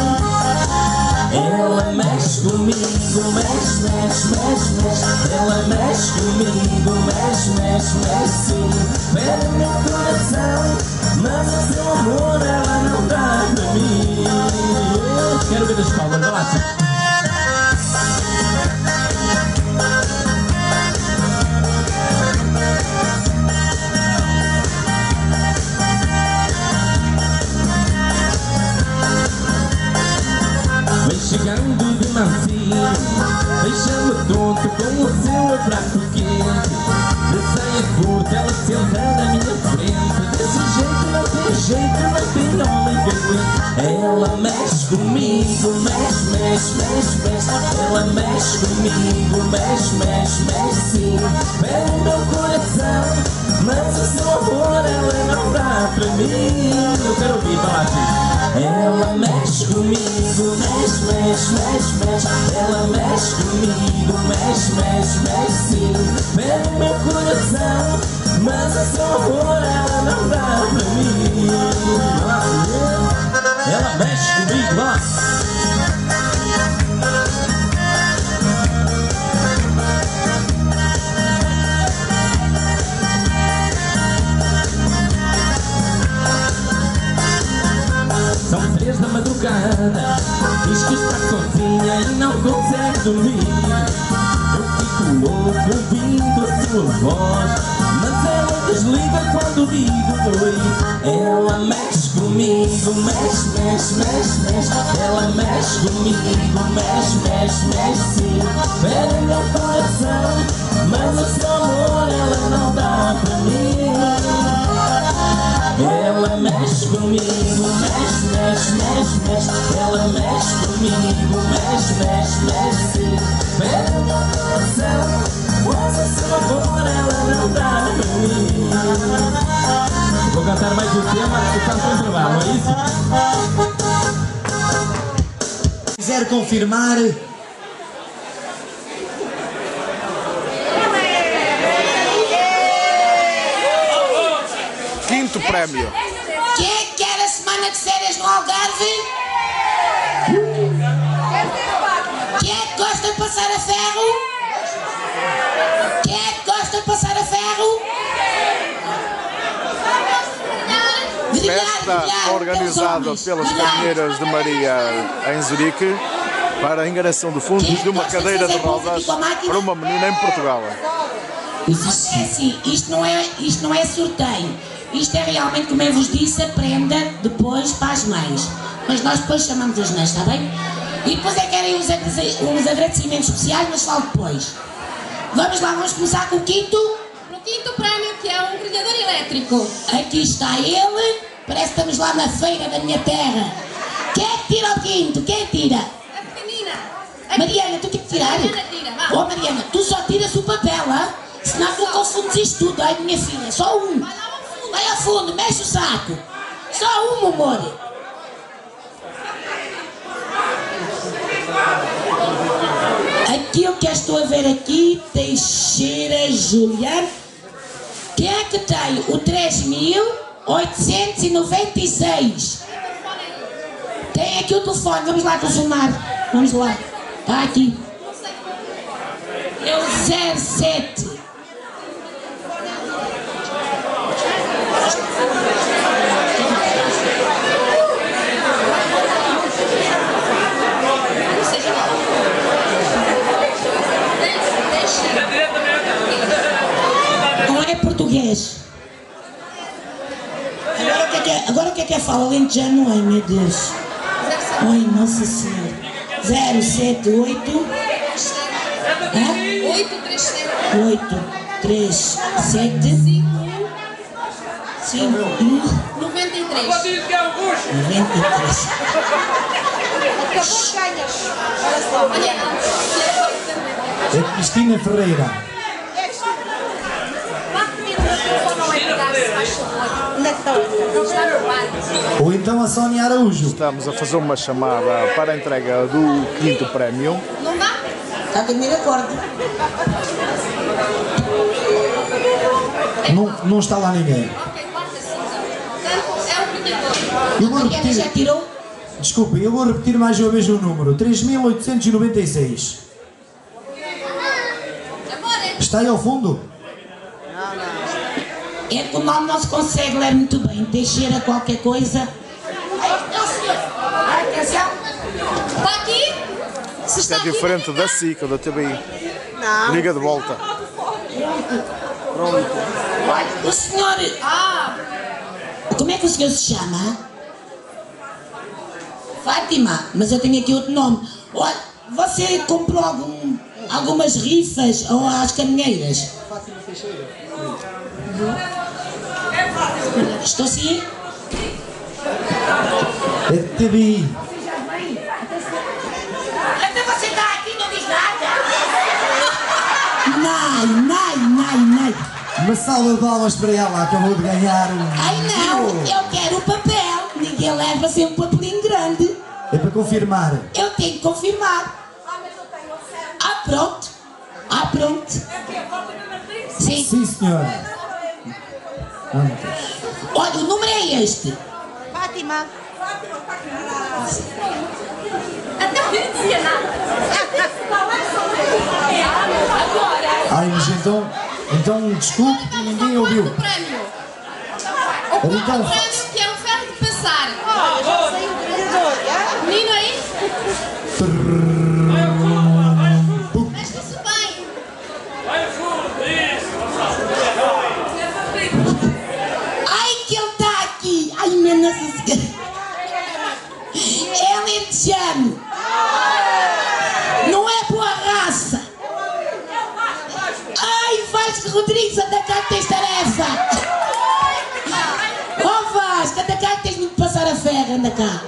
Ela mexe comigo, mexe, mexe, mexe, mexe. Ela mexe comigo, mexe, mexe, mexe sim. Pega meu coração, mas o seu amor ela não dá pra mim. Quero ver as palmas, vai lá, sim. Vem chegando de mansinho, deixa-me tonto com o seu abraço quente. De saia curta, ela senta na minha frente. Desse jeito não tem jeito, não tem homem que aguente. Ela mexe comigo, mexe, mexe, mexe, mexe. Ela mexe comigo, mexe, mexe, mexe sim. Pega o meu coração, mas o seu amor ela não dá pra mim. Eu quero ouvir, vai lá, sim. Ela mexe comigo, mexe, mexe, mexe, mexe. Ela mexe comigo, mexe, mexe, mexe sim. Pega o meu coração, mas o seu amor ela não dá pra mim. Ela mexe comigo, vai. São três da madrugada, diz que está sozinha e não consegue dormir. Eu fico louco ouvindo a sua voz, mas ela desliga quando digo oi. Ela mexe comigo, mexe, mexe, mexe, mexe. Ela mexe comigo, mexe, mexe, mexe sim. Pega meu coração, mas o seu amor ela não dá pra mim. Ela mexe comigo, mexe, mexe, mexe, mexe. Ela mexe comigo, mexe, mexe, mexe sim. Pega meu coração, mas o seu amor ela não dá pra mim. Vou cantar mais um tema e canto um intervalo, é isso? Se quiser confirmar... Quinto prémio. Quem é que quer a semana de férias no Algarve? Quem é que gosta de passar a ferro? Quem é que gosta de passar a ferro? Festa organizada pelas Caminheiras de Maria em Zurique para a enganação de fundos de uma cadeira de rodas para uma menina em Portugal. Isto é assim, isto não é, isto não é sorteio. Isto é realmente, como eu vos disse, a prenda depois para as mães. Mas nós depois chamamos as mães, está bem? E depois é que querem uns, uns agradecimentos especiais, mas falo depois. Vamos lá, vamos começar com o quinto. No quinto prémio, que é um grelhador elétrico. Aqui está ele. Parece que estamos lá na feira da minha terra. Quem é que tira o quinto? Quem tira? A pequenina. Mariana, tu tens que tirar? Mariana tira, vá. Oh Mariana, tu só tiras o papel, hein? Senão tu confundes isto tudo. Ai minha filha, só um. Vai lá ao fundo. Vai ao fundo, mexe o saco. Só um, amor. Aquilo que eu estou a ver aqui, Teixeira Juliano. Quem é que tem o três mil oitocentos e noventa e seis? Tem aqui o telefone, vamos lá telefonar. Vamos lá. Está aqui. É o zero sete. que é, agora o que é que é fala? Alentejano, ai meu Deus. Ai, Nossa Senhora. zero sete oito oito três sete oito três sete cinco um noventa e três. noventa e três. Acabou de ganhar. Olha só. Olha. É Cristina Ferreira. Ou então a Sónia Araújo. Estamos a fazer uma chamada para a entrega do quinto prémio. Não dá? Está a dormir a corda. Não, não está lá ninguém. Ok, quarta cinza. É o protetor. Eu vou Já repetir. tirou? Desculpem, eu vou repetir mais uma vez o número. três mil oitocentos e noventa e seis. Está aí ao fundo? É que o nome não se consegue ler muito bem. Teixeira qualquer coisa. Atenção. Está aqui? Se Isto está é aqui. diferente da S I C, da T V I. Não. Liga de volta. Olha, o senhor... Ah. Como é que o senhor se chama? Fátima, mas eu tenho aqui outro nome. Olha, você comprou algum, algumas rifas ou às caminheiras? Fátima Teixeira. Estou sim? É T V I. Até você está aqui e não diz nada. Nai, nai, nai, nai. Uma salva de palmas para ela, acabou de ganhar um... Ai não, eu quero o papel. Ninguém leva sempre um papelinho grande. É para confirmar. Eu tenho que confirmar. Ah, pronto. Ah, pronto. Sim. Sim, senhora. Vamos. Olha, o número é este. Fátima. Até não dizia nada. Agora. Ai, mas então... Então, desculpe que ninguém ouviu. O prémio. O Então, prémio que é um ferro de passar. Olha, já saiu o brilhador. Menino aí? Presta-se bem. Ai, que ele está aqui. Ai, meu Nossa Senhora. É alentejano. Não é boa raça. Ai, Vasco Rodrigues, anda cá que tens tarefa. Oh, Vasco, anda cá que tens de passar a ferro, anda cá.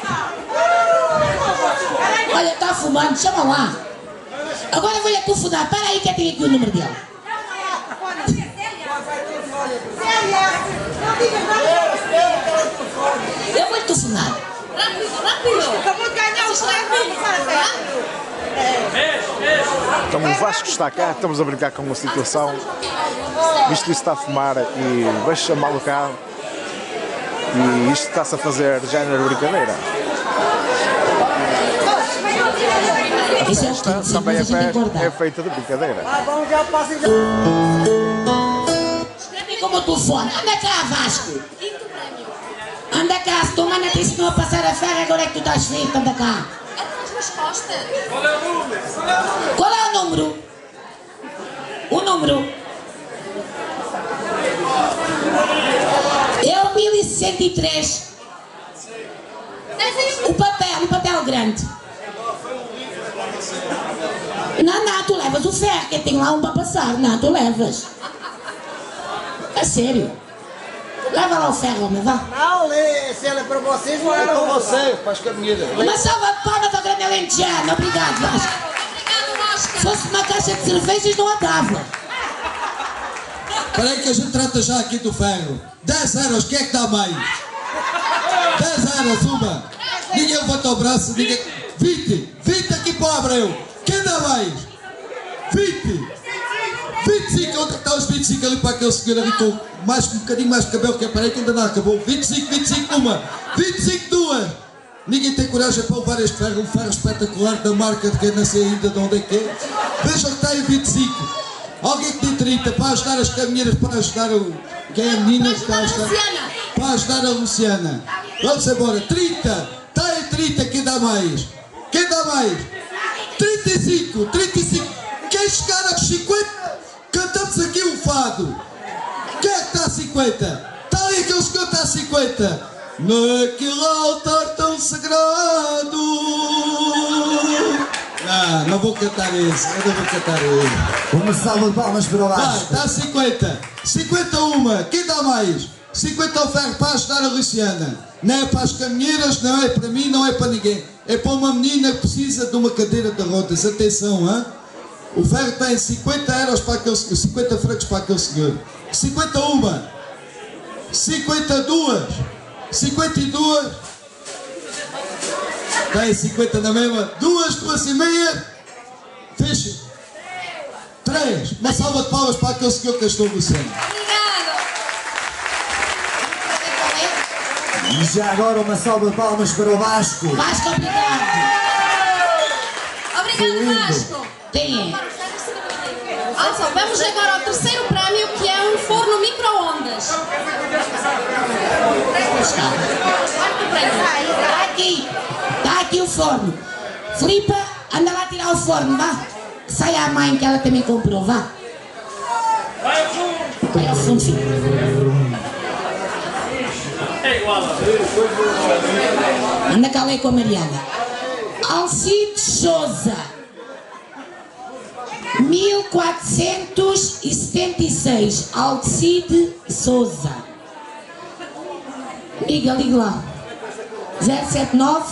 Olha, está fumando, chama lá. Agora vou-lhe telefonar. Para aí que eu tenho aqui o número dele. Eu vou-lhe telefonar. Rápido, rápido. Acabou de ganhar os prémios. Então o Vasco está cá, estamos a brincar com uma situação. Visto que está a fumar e vai chamá-lo cá. E isto está-se a fazer género de brincadeira. Esse é o Esta quinto, também é, mas a gente tem que fe- guardar. é feita de brincadeira. Escreve como o telefone. Anda cá, Vasco. Anda cá, se tua mana disse que não a passar a ferro, agora é que tu estás feito, anda cá. Atrás das costas. Qual é o número? O número? É o mil e sessenta e três. O papel, o papel grande. Não, não, tu levas o ferro, que tem lá um para passar. Não, tu levas. É sério. Leva lá o ferro, homem, vá. Não, se ela é para vocês, não é para você, para as caminhadas. Uma salva de palmas ao grande alentejano. Obrigado, Vasco. Se fosse uma caixa de cervejas, não andava. Espera aí que a gente trata já aqui do ferro. dez euros, quem é que dá mais? dez euros, uma. Ninguém levanta o braço, ninguém... vinte. vinte aqui para o Abreu. Quem dá mais? vinte. vinte e cinco, onde está os vinte e cinco ali para aquele senhor ali com mais, um bocadinho mais de cabelo que é para aí que ainda não acabou. vinte e cinco, vinte e cinco uma. vinte e cinco duas. Ninguém tem coragem para levar este ferro, um ferro espetacular da marca de quem não sei ainda de onde é que é. Vejam que está aí vinte e cinco. Alguém que tem trinta para ajudar as caminheiras, para ajudar o... Quem é a menina que está a ajudar? Para ajudar a Luciana. Vamos embora. trinta. Está aí trinta. Quem dá mais? Quem dá mais? trinta e cinco. trinta e cinco. Quem chegar aos cinquenta? Cantamos aqui um fado. Quem é que está a cinquenta? Está ali aquele senhor Conta a cinquenta. Naquele altar tão sagrado. Não, não vou cantar isso, eu não vou cantar isso. Uma salva de palmas para o Vai, Vasco. está a cinquenta. cinquenta uma, quem dá mais? cinquenta ao ferro para ajudar a Luciana. Não é para as caminheiras, não é para mim, não é para ninguém. É para uma menina que precisa de uma cadeira de rodas. Atenção, hein? O ferro tem cinquenta euros para aquele senhor, cinquenta francos para aquele senhor. cinquenta uma. cinquenta e duas. cinquenta e duas. Tem cinquenta na mesma. Duas, duas e meia. Fecha. Três. Uma salva de palmas para aquele senhor que ajudou o Luciano. E já agora uma salva de palmas para o Vasco. Vasco, obrigado. Obrigado, Vasco. Tem. Also, vamos agora ao terceiro prémio, que é um forno micro-ondas. Está aqui. Está aqui o forno. Filipa, anda lá tirar o forno, vá. Que sai a mãe que ela também comprou, vá. Vai ao fundo. Vai ao fundo, filho. É igual. Anda cá aí com a Mariana. Alcide Souza. mil quatrocentos e setenta e seis. Alcide Souza. Liga, liga lá. zero sete nove.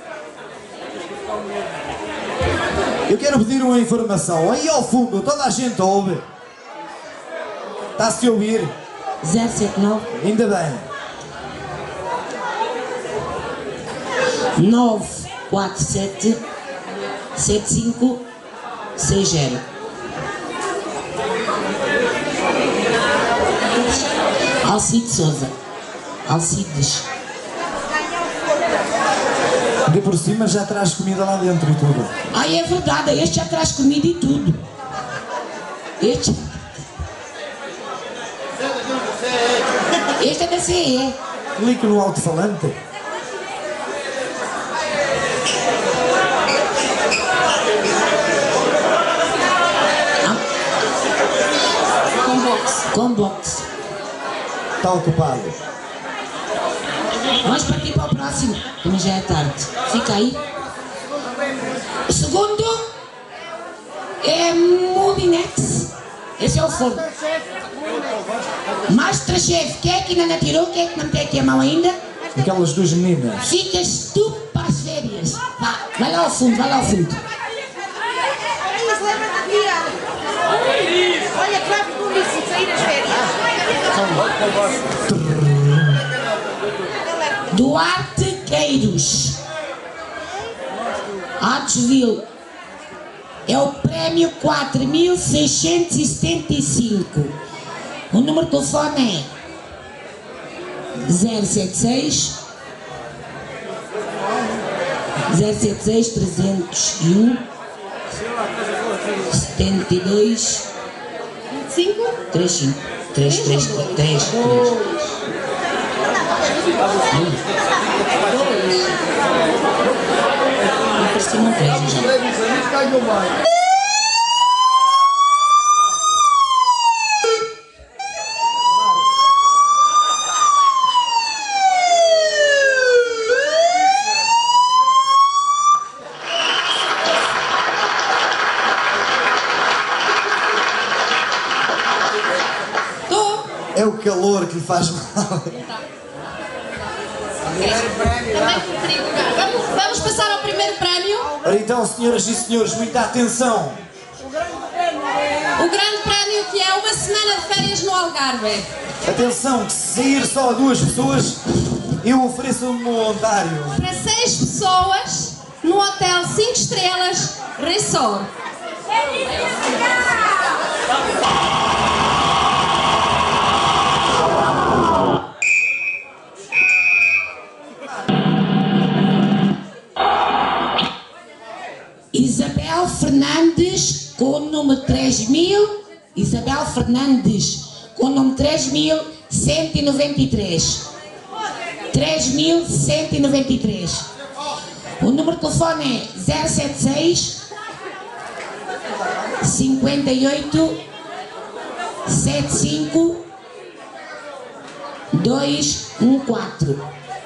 Eu quero pedir uma informação. Aí ao fundo, toda a gente ouve. Está-se a ouvir? zero sete nove. Ainda bem. nove quatro sete sete cinco seis zero. Alcide Souza. Alcides. De por cima já traz comida lá dentro e tudo. Ai, é verdade, este já traz comida e tudo. Este. Este é da C E. Clique no alto-falante. Com box. Com box. Está ocupado. Vamos partir para o próximo. Também já é tarde. Fica aí. O segundo é Molinex. Esse é o forno. Masterchef. Quem é que ainda não tirou? Quem é que não tem aqui a mão ainda? Aquelas duas meninas. Ficas tu para as férias. Vá, vai lá ao fundo, vai lá ao fundo. Olha, claro que não disse sair as férias. Duarte Queiros. Adsville. É o prémio quatro mil seiscentos e setenta e cinco. O número de telefone é zero sete seis zero sete seis trezentos e um setenta e dois vinte e cinco? trinta e cinco três três três três. Parecia uma três já. É o calor que lhe faz mal. Vamos, vamos passar ao primeiro prémio. Ora então, senhoras e senhores, muita atenção. O grande prémio, que é uma semana de férias no Algarve. Atenção, que se sair só duas pessoas, eu ofereço um voluntário. Para seis pessoas, no hotel cinco estrelas Resort. Isabel Fernandes, com o número três mil. Isabel Fernandes, com o número três mil cento e noventa e três. três mil cento e noventa e três. O número de telefone é zero sete seis cinquenta e oito setenta e cinco dois um quatro.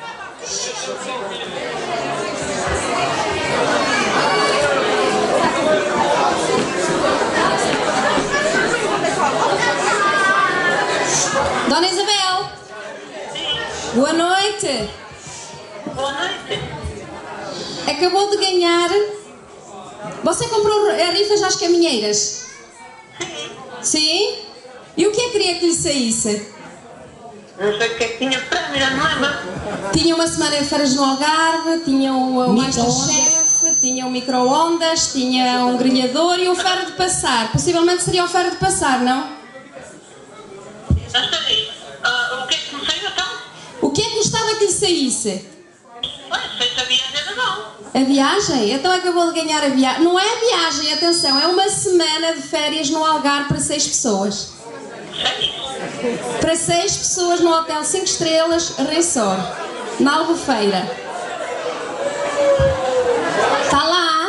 Dona Isabel. Boa noite. Boa noite. Acabou de ganhar. Você comprou rifas às caminheiras? Sim. Sim? E o que é que queria que lhe saísse? Não sei o que é que tinha prémio, já não lembro. Tinha uma semana de feiras no Algarve, tinha o Masterchef, tinha um micro-ondas, tinha um grelhador e um ferro de passar. Possivelmente seria um ferro de passar, não? Já sei. Uh, o que é que me saiu então? O que é que gostava que lhe saísse? Ué, sei se a viagem era não. A viagem? Então acabou de ganhar a viagem. Não é a viagem, atenção, é uma semana de férias no Algarve para seis pessoas. Seis? Para seis pessoas no Hotel cinco Estrelas Resort, na Albufeira. Está lá?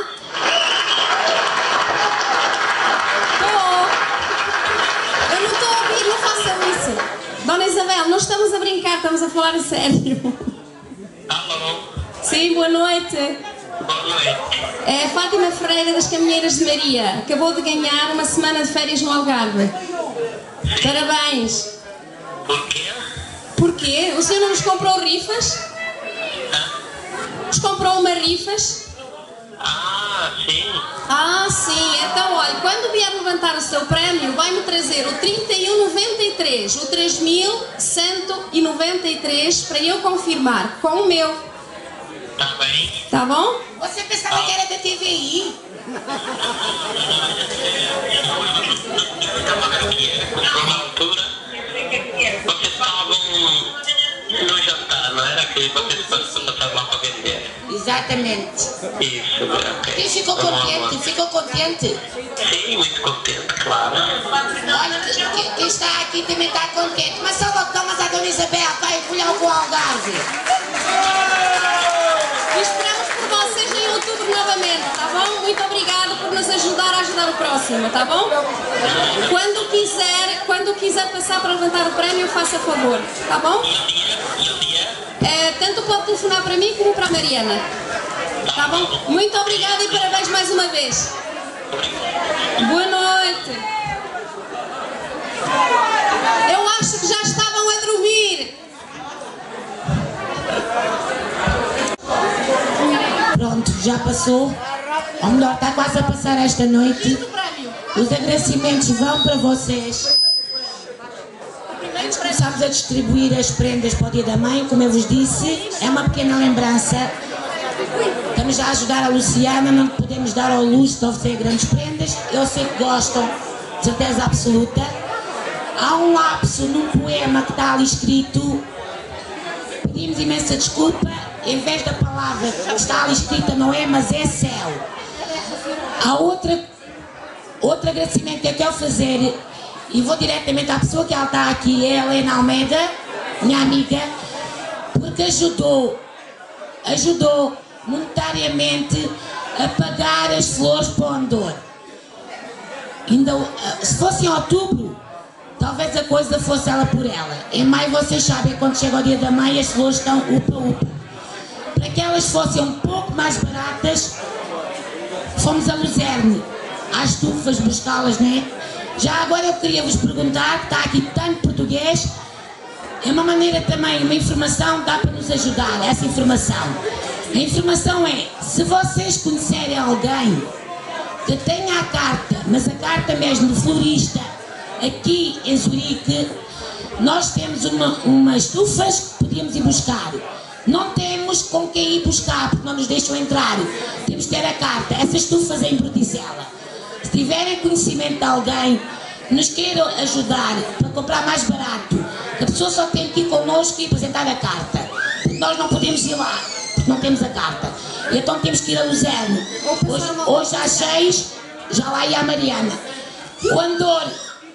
Estou. Eu não estou a ouvir, não façam isso. Dona Isabel, não estamos a brincar, estamos a falar a sério. Alô? Sim, boa noite. Boa noite. É a Fátima Ferreira das Caminheiras de Maria. Acabou de ganhar uma semana de férias no Algarve. Parabéns. Porquê? Porquê? O senhor não nos comprou rifas? Nos comprou uma rifas? Ah, sim. Ah, sim. Então, olha, quando vier levantar o seu prémio, vai-me trazer o trinta e um noventa e três, o três mil cento e noventa e três, para eu confirmar com o meu. Tá bem. Tá bom? Você pensava que era da T V I? Na altura, vocês estavam no jantar, não era? Que vocês passavam lá para vender. Exatamente. Isso, ok. E ficou contente? Ficou contente? Sim, muito contente, claro. Olha, quem, quem está aqui também está contente. Mas só voltamos a Dona Isabel, vai colher o Algarve. E esperamos por vocês em outubro novamente, tá bom? Muito obrigada por nos ajudar a ajudar o próximo, tá bom? Quando quiser, quando quiser passar para levantar o prémio, faça favor, tá bom? É, tanto pode telefonar para mim como para a Mariana, tá bom? Muito obrigada e parabéns mais uma vez. Boa noite. Eu acho que já estavam a dormir. Pronto, já passou. Ou melhor, está quase a passar esta noite. Os agradecimentos vão para vocês. Antes começamos a distribuir as prendas para o Dia da Mãe, como eu vos disse, é uma pequena lembrança. Estamos a ajudar a Luciana, não podemos dar ao luxo de oferecer grandes prendas. Eu sei que gostam, de certeza absoluta. Há um lapso num poema que está ali escrito. Pedimos imensa desculpa. Em vez da palavra que está ali escrita não é, mas é céu. Há outra, outro agradecimento que eu quero fazer, e vou diretamente à pessoa que ela está aqui, é a Helena Almeida, minha amiga, porque ajudou, ajudou monetariamente a pagar as flores para o Andor. Ainda, se fosse em outubro, talvez a coisa fosse ela por ela. Em maio, vocês sabem, quando chega o Dia da Mãe, as flores estão upa-upa. Para que elas fossem um pouco mais baratas, fomos a Luzerne, às estufas, buscá-las, não é? Já agora eu queria vos perguntar, que está aqui tanto português, é uma maneira também, uma informação, dá para nos ajudar, essa informação. A informação é, se vocês conhecerem alguém que tenha a carta, mas a carta mesmo de florista, aqui em Zurique, nós temos uma, umas estufas que podíamos ir buscar. Não temos com quem ir buscar, porque não nos deixam entrar. Temos que ter a carta. Essas estufas é em Porticela. Se tiverem conhecimento de alguém que nos queira ajudar para comprar mais barato, a pessoa só tem que ir connosco e apresentar a carta. Porque nós não podemos ir lá, porque não temos a carta. Então temos que ir a Luzerne. Hoje, hoje às seis, já lá ia a Mariana. O Andor...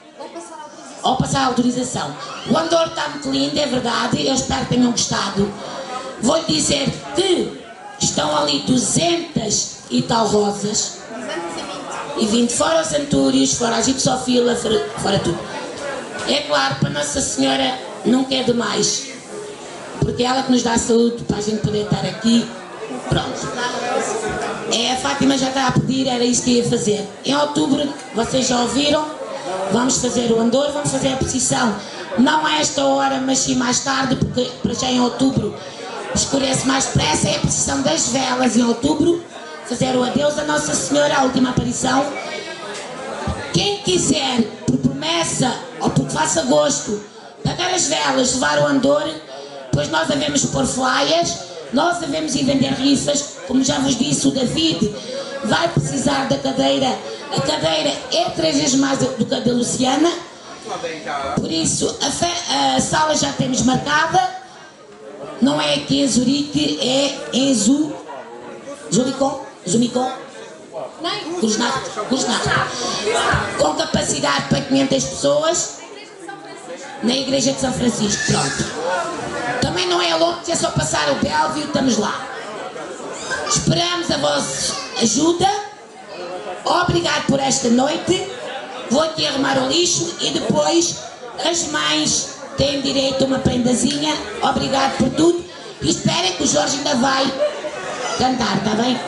Ou passar a autorização. O Andor está muito lindo, é verdade. Eu espero que tenham gostado. Vou-lhe dizer que estão ali duzentas e tal rosas e vinte, fora os antúrios, fora a gipsofila, fora, fora tudo. É claro, para Nossa Senhora nunca é demais, porque é ela que nos dá saúde para a gente poder estar aqui. Pronto. É, a Fátima já está a pedir, era isso que ia fazer. Em outubro, vocês já ouviram, vamos fazer o andor, vamos fazer a procissão. Não a esta hora, mas sim mais tarde, porque para já em outubro escurece mais depressa. É a procissão das velas em outubro. Fazer o adeus a Nossa Senhora, a última aparição. Quem quiser, por promessa ou porque faça gosto, pagar as velas, levar o andor, pois nós devemos pôr flyers. Nós devemos ir vender rifas, como já vos disse, o David vai precisar da cadeira. A cadeira é três vezes mais do que a da Luciana, por isso a, fe, a sala já temos marcada, não é aqui em Zurique, é em Zu, Zuricon, Zumicon, Cruznacht, Cruznacht, com capacidade para quinhentas pessoas, na igreja de São Francisco. Pronto. Também não é longe, é só passar o Bélvio, estamos lá. Esperamos a vossa ajuda. Obrigado por esta noite. Vou aqui arrumar o lixo e depois as mães têm direito a uma prendazinha. Obrigado por tudo. E esperem que o Jorge ainda vai cantar, está bem?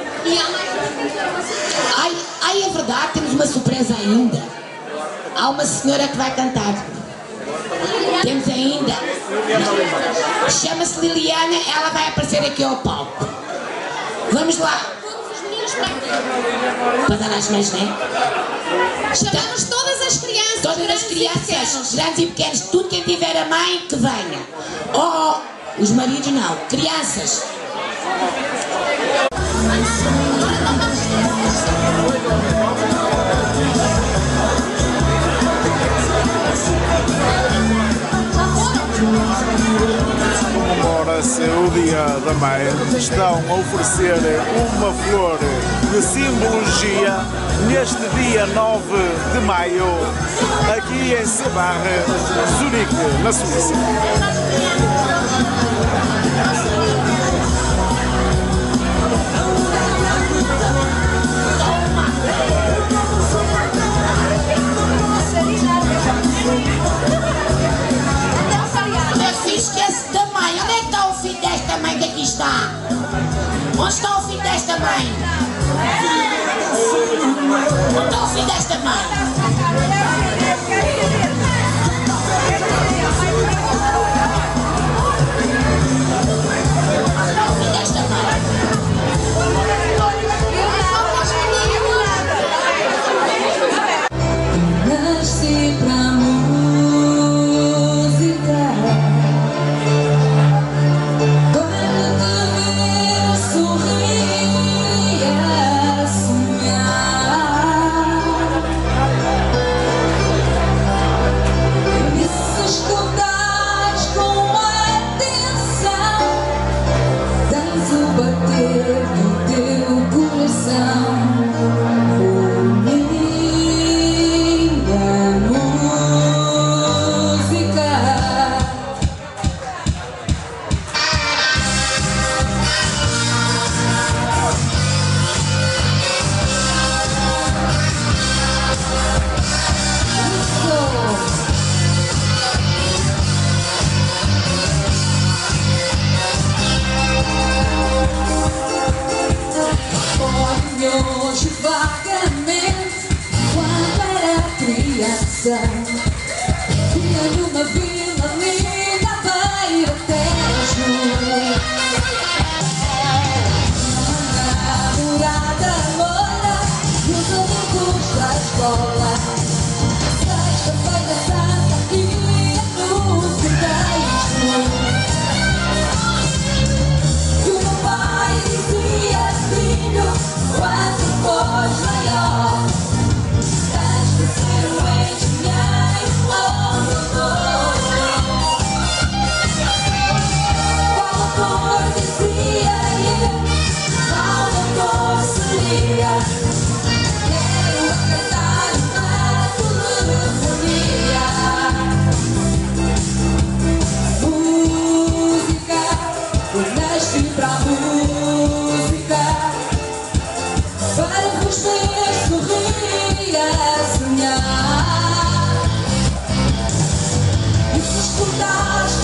Ai, ai, é verdade, temos uma surpresa ainda. Há uma senhora que vai cantar. Temos ainda. Chama-se Liliana, ela vai aparecer aqui ao palco. Vamos lá. Para dar às mães, não é? Chamamos todas as crianças. Todas as crianças, grandes e pequenos, tudo quem tiver a mãe que venha. Oh, oh, os maridos não, crianças. Comemora-se o Dia da Mãe, estão a oferecer uma flor de simbologia neste dia nove de maio, aqui em Sebarre, Zurique, na Suíça. Esquece da mãe. Onde é que está o filho desta mãe que aqui está? Onde está o filho desta mãe? Onde está o filho desta mãe? Nasci pra música. Hoje vagamente, quando era criança, tinha uma vila linda beira Tejo, uma namorada loura e os amigos da escola. Sexta-feira santa ia no cortejo e o meu pai dizia: filho, quando fores maior, tens de ser um engenheiro ou doutor. Qual doutor dizia eu, qual doutor seria? Quero acatar uma telefonia. Música, eu nasci pra música, para vos ver sorrir a sonhar. E se escutares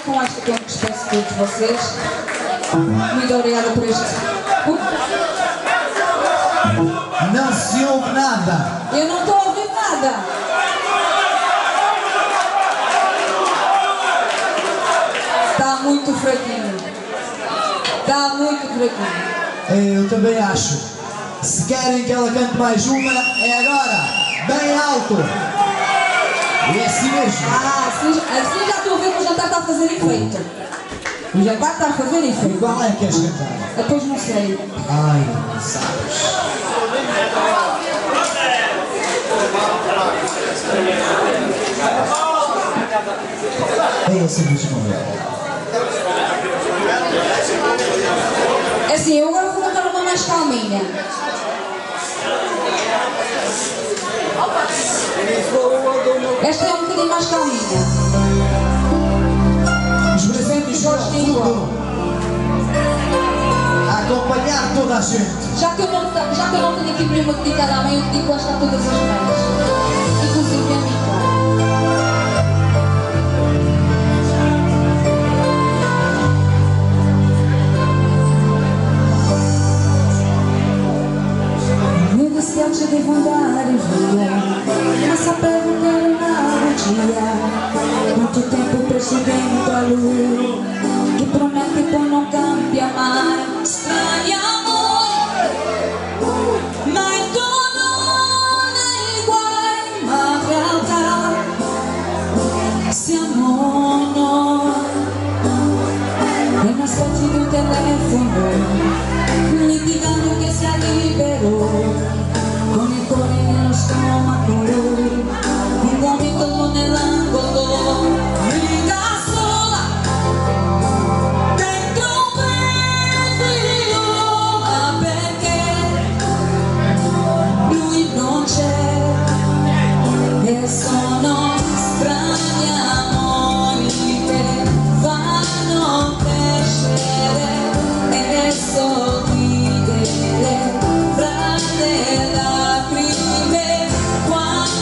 com esta que eu me despeço de todos vocês. Muito obrigada por este. Não se ouve nada. Eu não estou a ouvir nada. Está muito fraquinho. Está muito fraquinho. Eu também acho. Se querem que ela cante mais uma, é agora. Bem alto. E é assim mesmo. Ah, assim, assim já estou a ver que o jantar está a fazer efeito. O jantar está a fazer efeito. Qual é que queres cantar? Depois não sei. Ai, não sabes. É assim mesmo. É assim, eu agora vou cantar uma mais calminha. Esta é um bocadinho mais calminha. Os presentes no fundo. A acompanhar toda a gente. Já que eu não, já que eu não tenho aqui nenhuma dedicada à mãe, eu dedico esta a todas as mães. Inclusive a mim, claro. Ci devo andare via, ma sapevo che era una bugia. Quanto tempo perso dentro a lui, che promette e poi non cambia mai. Strani amori, ma il dono nei guai, ma in realtà siamo noi. E non aspetti di un telefono, litigando che sia libero. Con il cuore nello stomaco, un vomito nell'angolo, riga sola, dentro un filo, ma perché lui non c'è, e sono strani amori che fanno crescere e sorridere fra le lacrime. Quando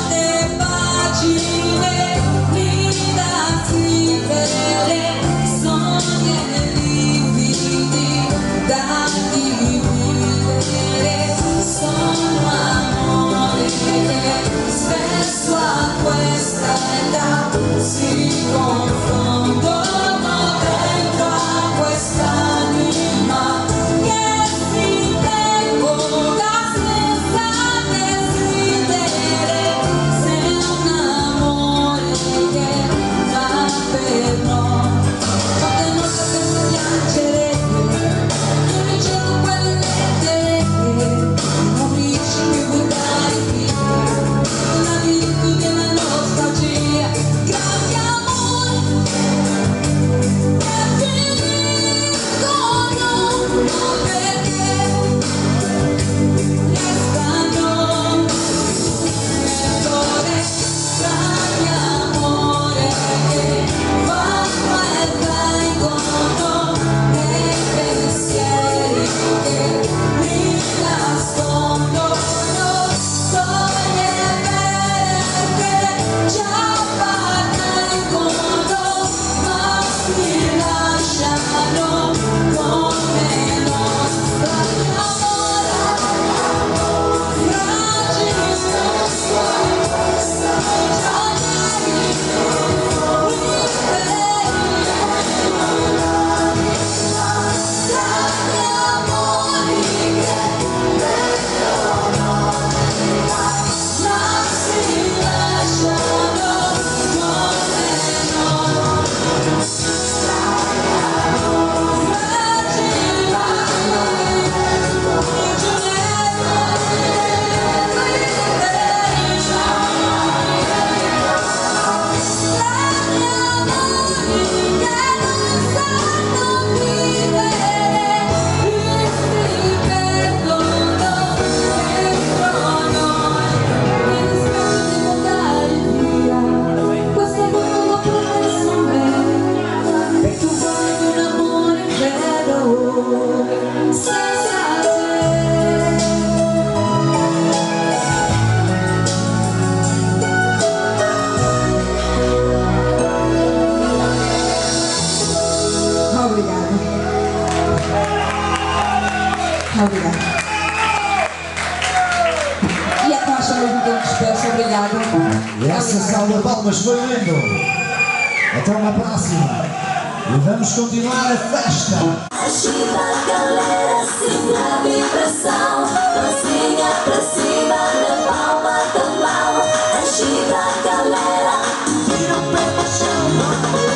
Essa salva de palmas foi lindo. Até uma próxima. E vamos continuar a festa. Agita a galera, sinta a vibração. Mãozinha pra cima, na palma da mão. Agita a galera, tira o pé do chão.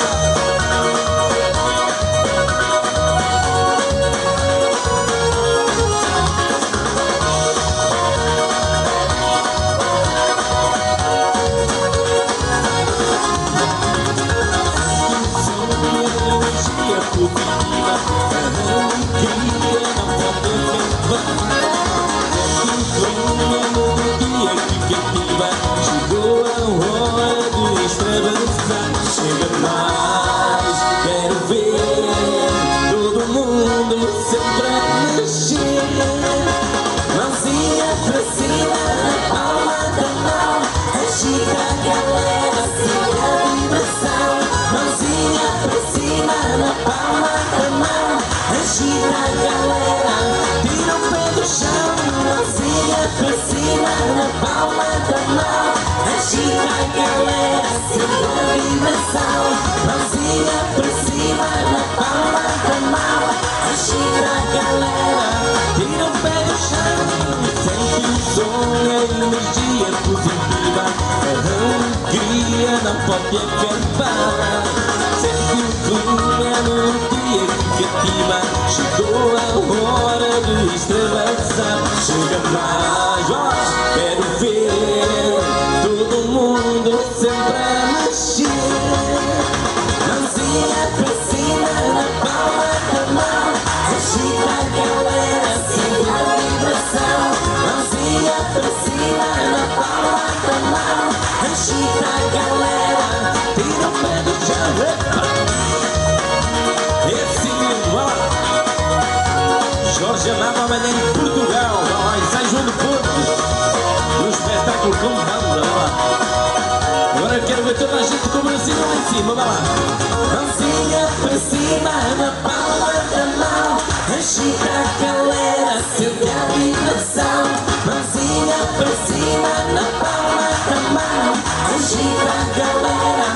Chegou a hora de extravasar. Chega mais, quero ver todo mundo sempre a mexer. Mãozinha pra cima, na palma da mão. Agita a galera, siga a vibração. Mãozinha pra cima, na palma da mão. Agita a galera, tira o pé do chão. Mãozinha pra cima, na palma da mão. Agita a galera, siga a vibração. Mãozinha pra cima, na palma da mão. Agita a galera, tira o pé do chão. Sente o som, a energia positiva. A alegria não pode acabar. Sente o clima, a alegria que cativa. Chegou a hora de extravasar. Chega mais, ó, quero ver todo mundo sempre a mexer. Mãozinha pra cima, na palma da mão. Agita a galera, siga a vibração. Mãozinha pra cima, na palma da mão. Agita a galera, tira o pé do chão. Epa! Esse mesmo, vai lá. Jorge Amado amanhã em Portugal, vai lá em São João do Porto. No espetáculo com banda, vai lá. Agora eu quero ver toda a gente com o bracinho lá em cima, vai lá. Mãozinha pra cima, na palma da mão. Agita a galera, sente a vibração. Mãozinha pra cima, na palma da mão. Agita a galera.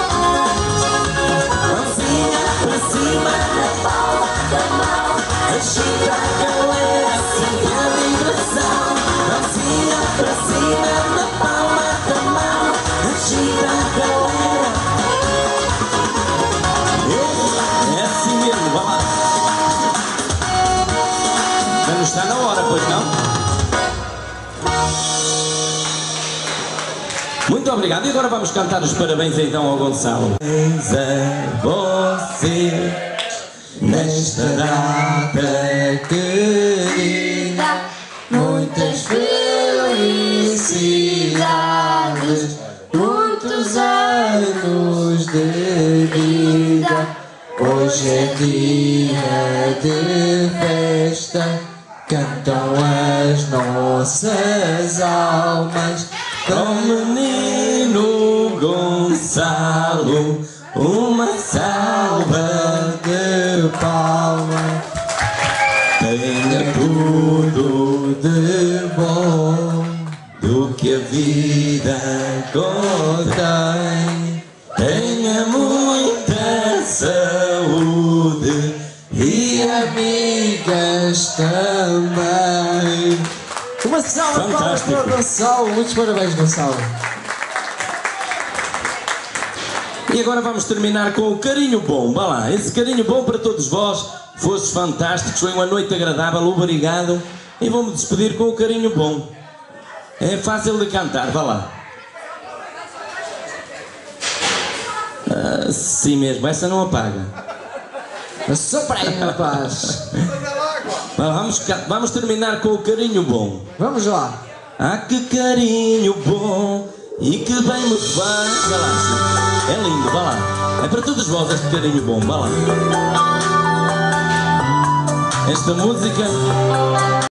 Mãozinha pra cima, na palma da mão. Agita a galera, sente a vibração. Mãozinha pra cima, na palma da mão. Agita a galera. É assim mesmo, vai lá. Já não está na hora, pois não? Muito obrigado. E agora vamos cantar os parabéns então ao Gonçalo. Parabéns a você nesta data querida. Muitas felicidades, muitos anos de vida. Hoje é dia de festa, cantam as nossas almas. Com menino Gonçalo, uma salva de palmas. Tenha tudo de bom do que a vida contém. Tenha muita saúde e amigas também. Uma salva de palmas para o Gonçalo. Muitos parabéns, Gonçalo. E agora vamos terminar com o carinho bom. Vá lá, esse carinho bom para todos vós. Fostes fantásticos, foi uma noite agradável, obrigado. E vou-me despedir com o carinho bom. É fácil de cantar, vá lá. Assim mesmo, essa não apaga. Sopra aí, rapaz. Vamos, vamos terminar com o carinho bom. Vamos lá. Ah, que carinho bom e que bem me faz. Vá lá, é lindo, vá lá. É para todos vós este carinho bom, vá lá. Esta música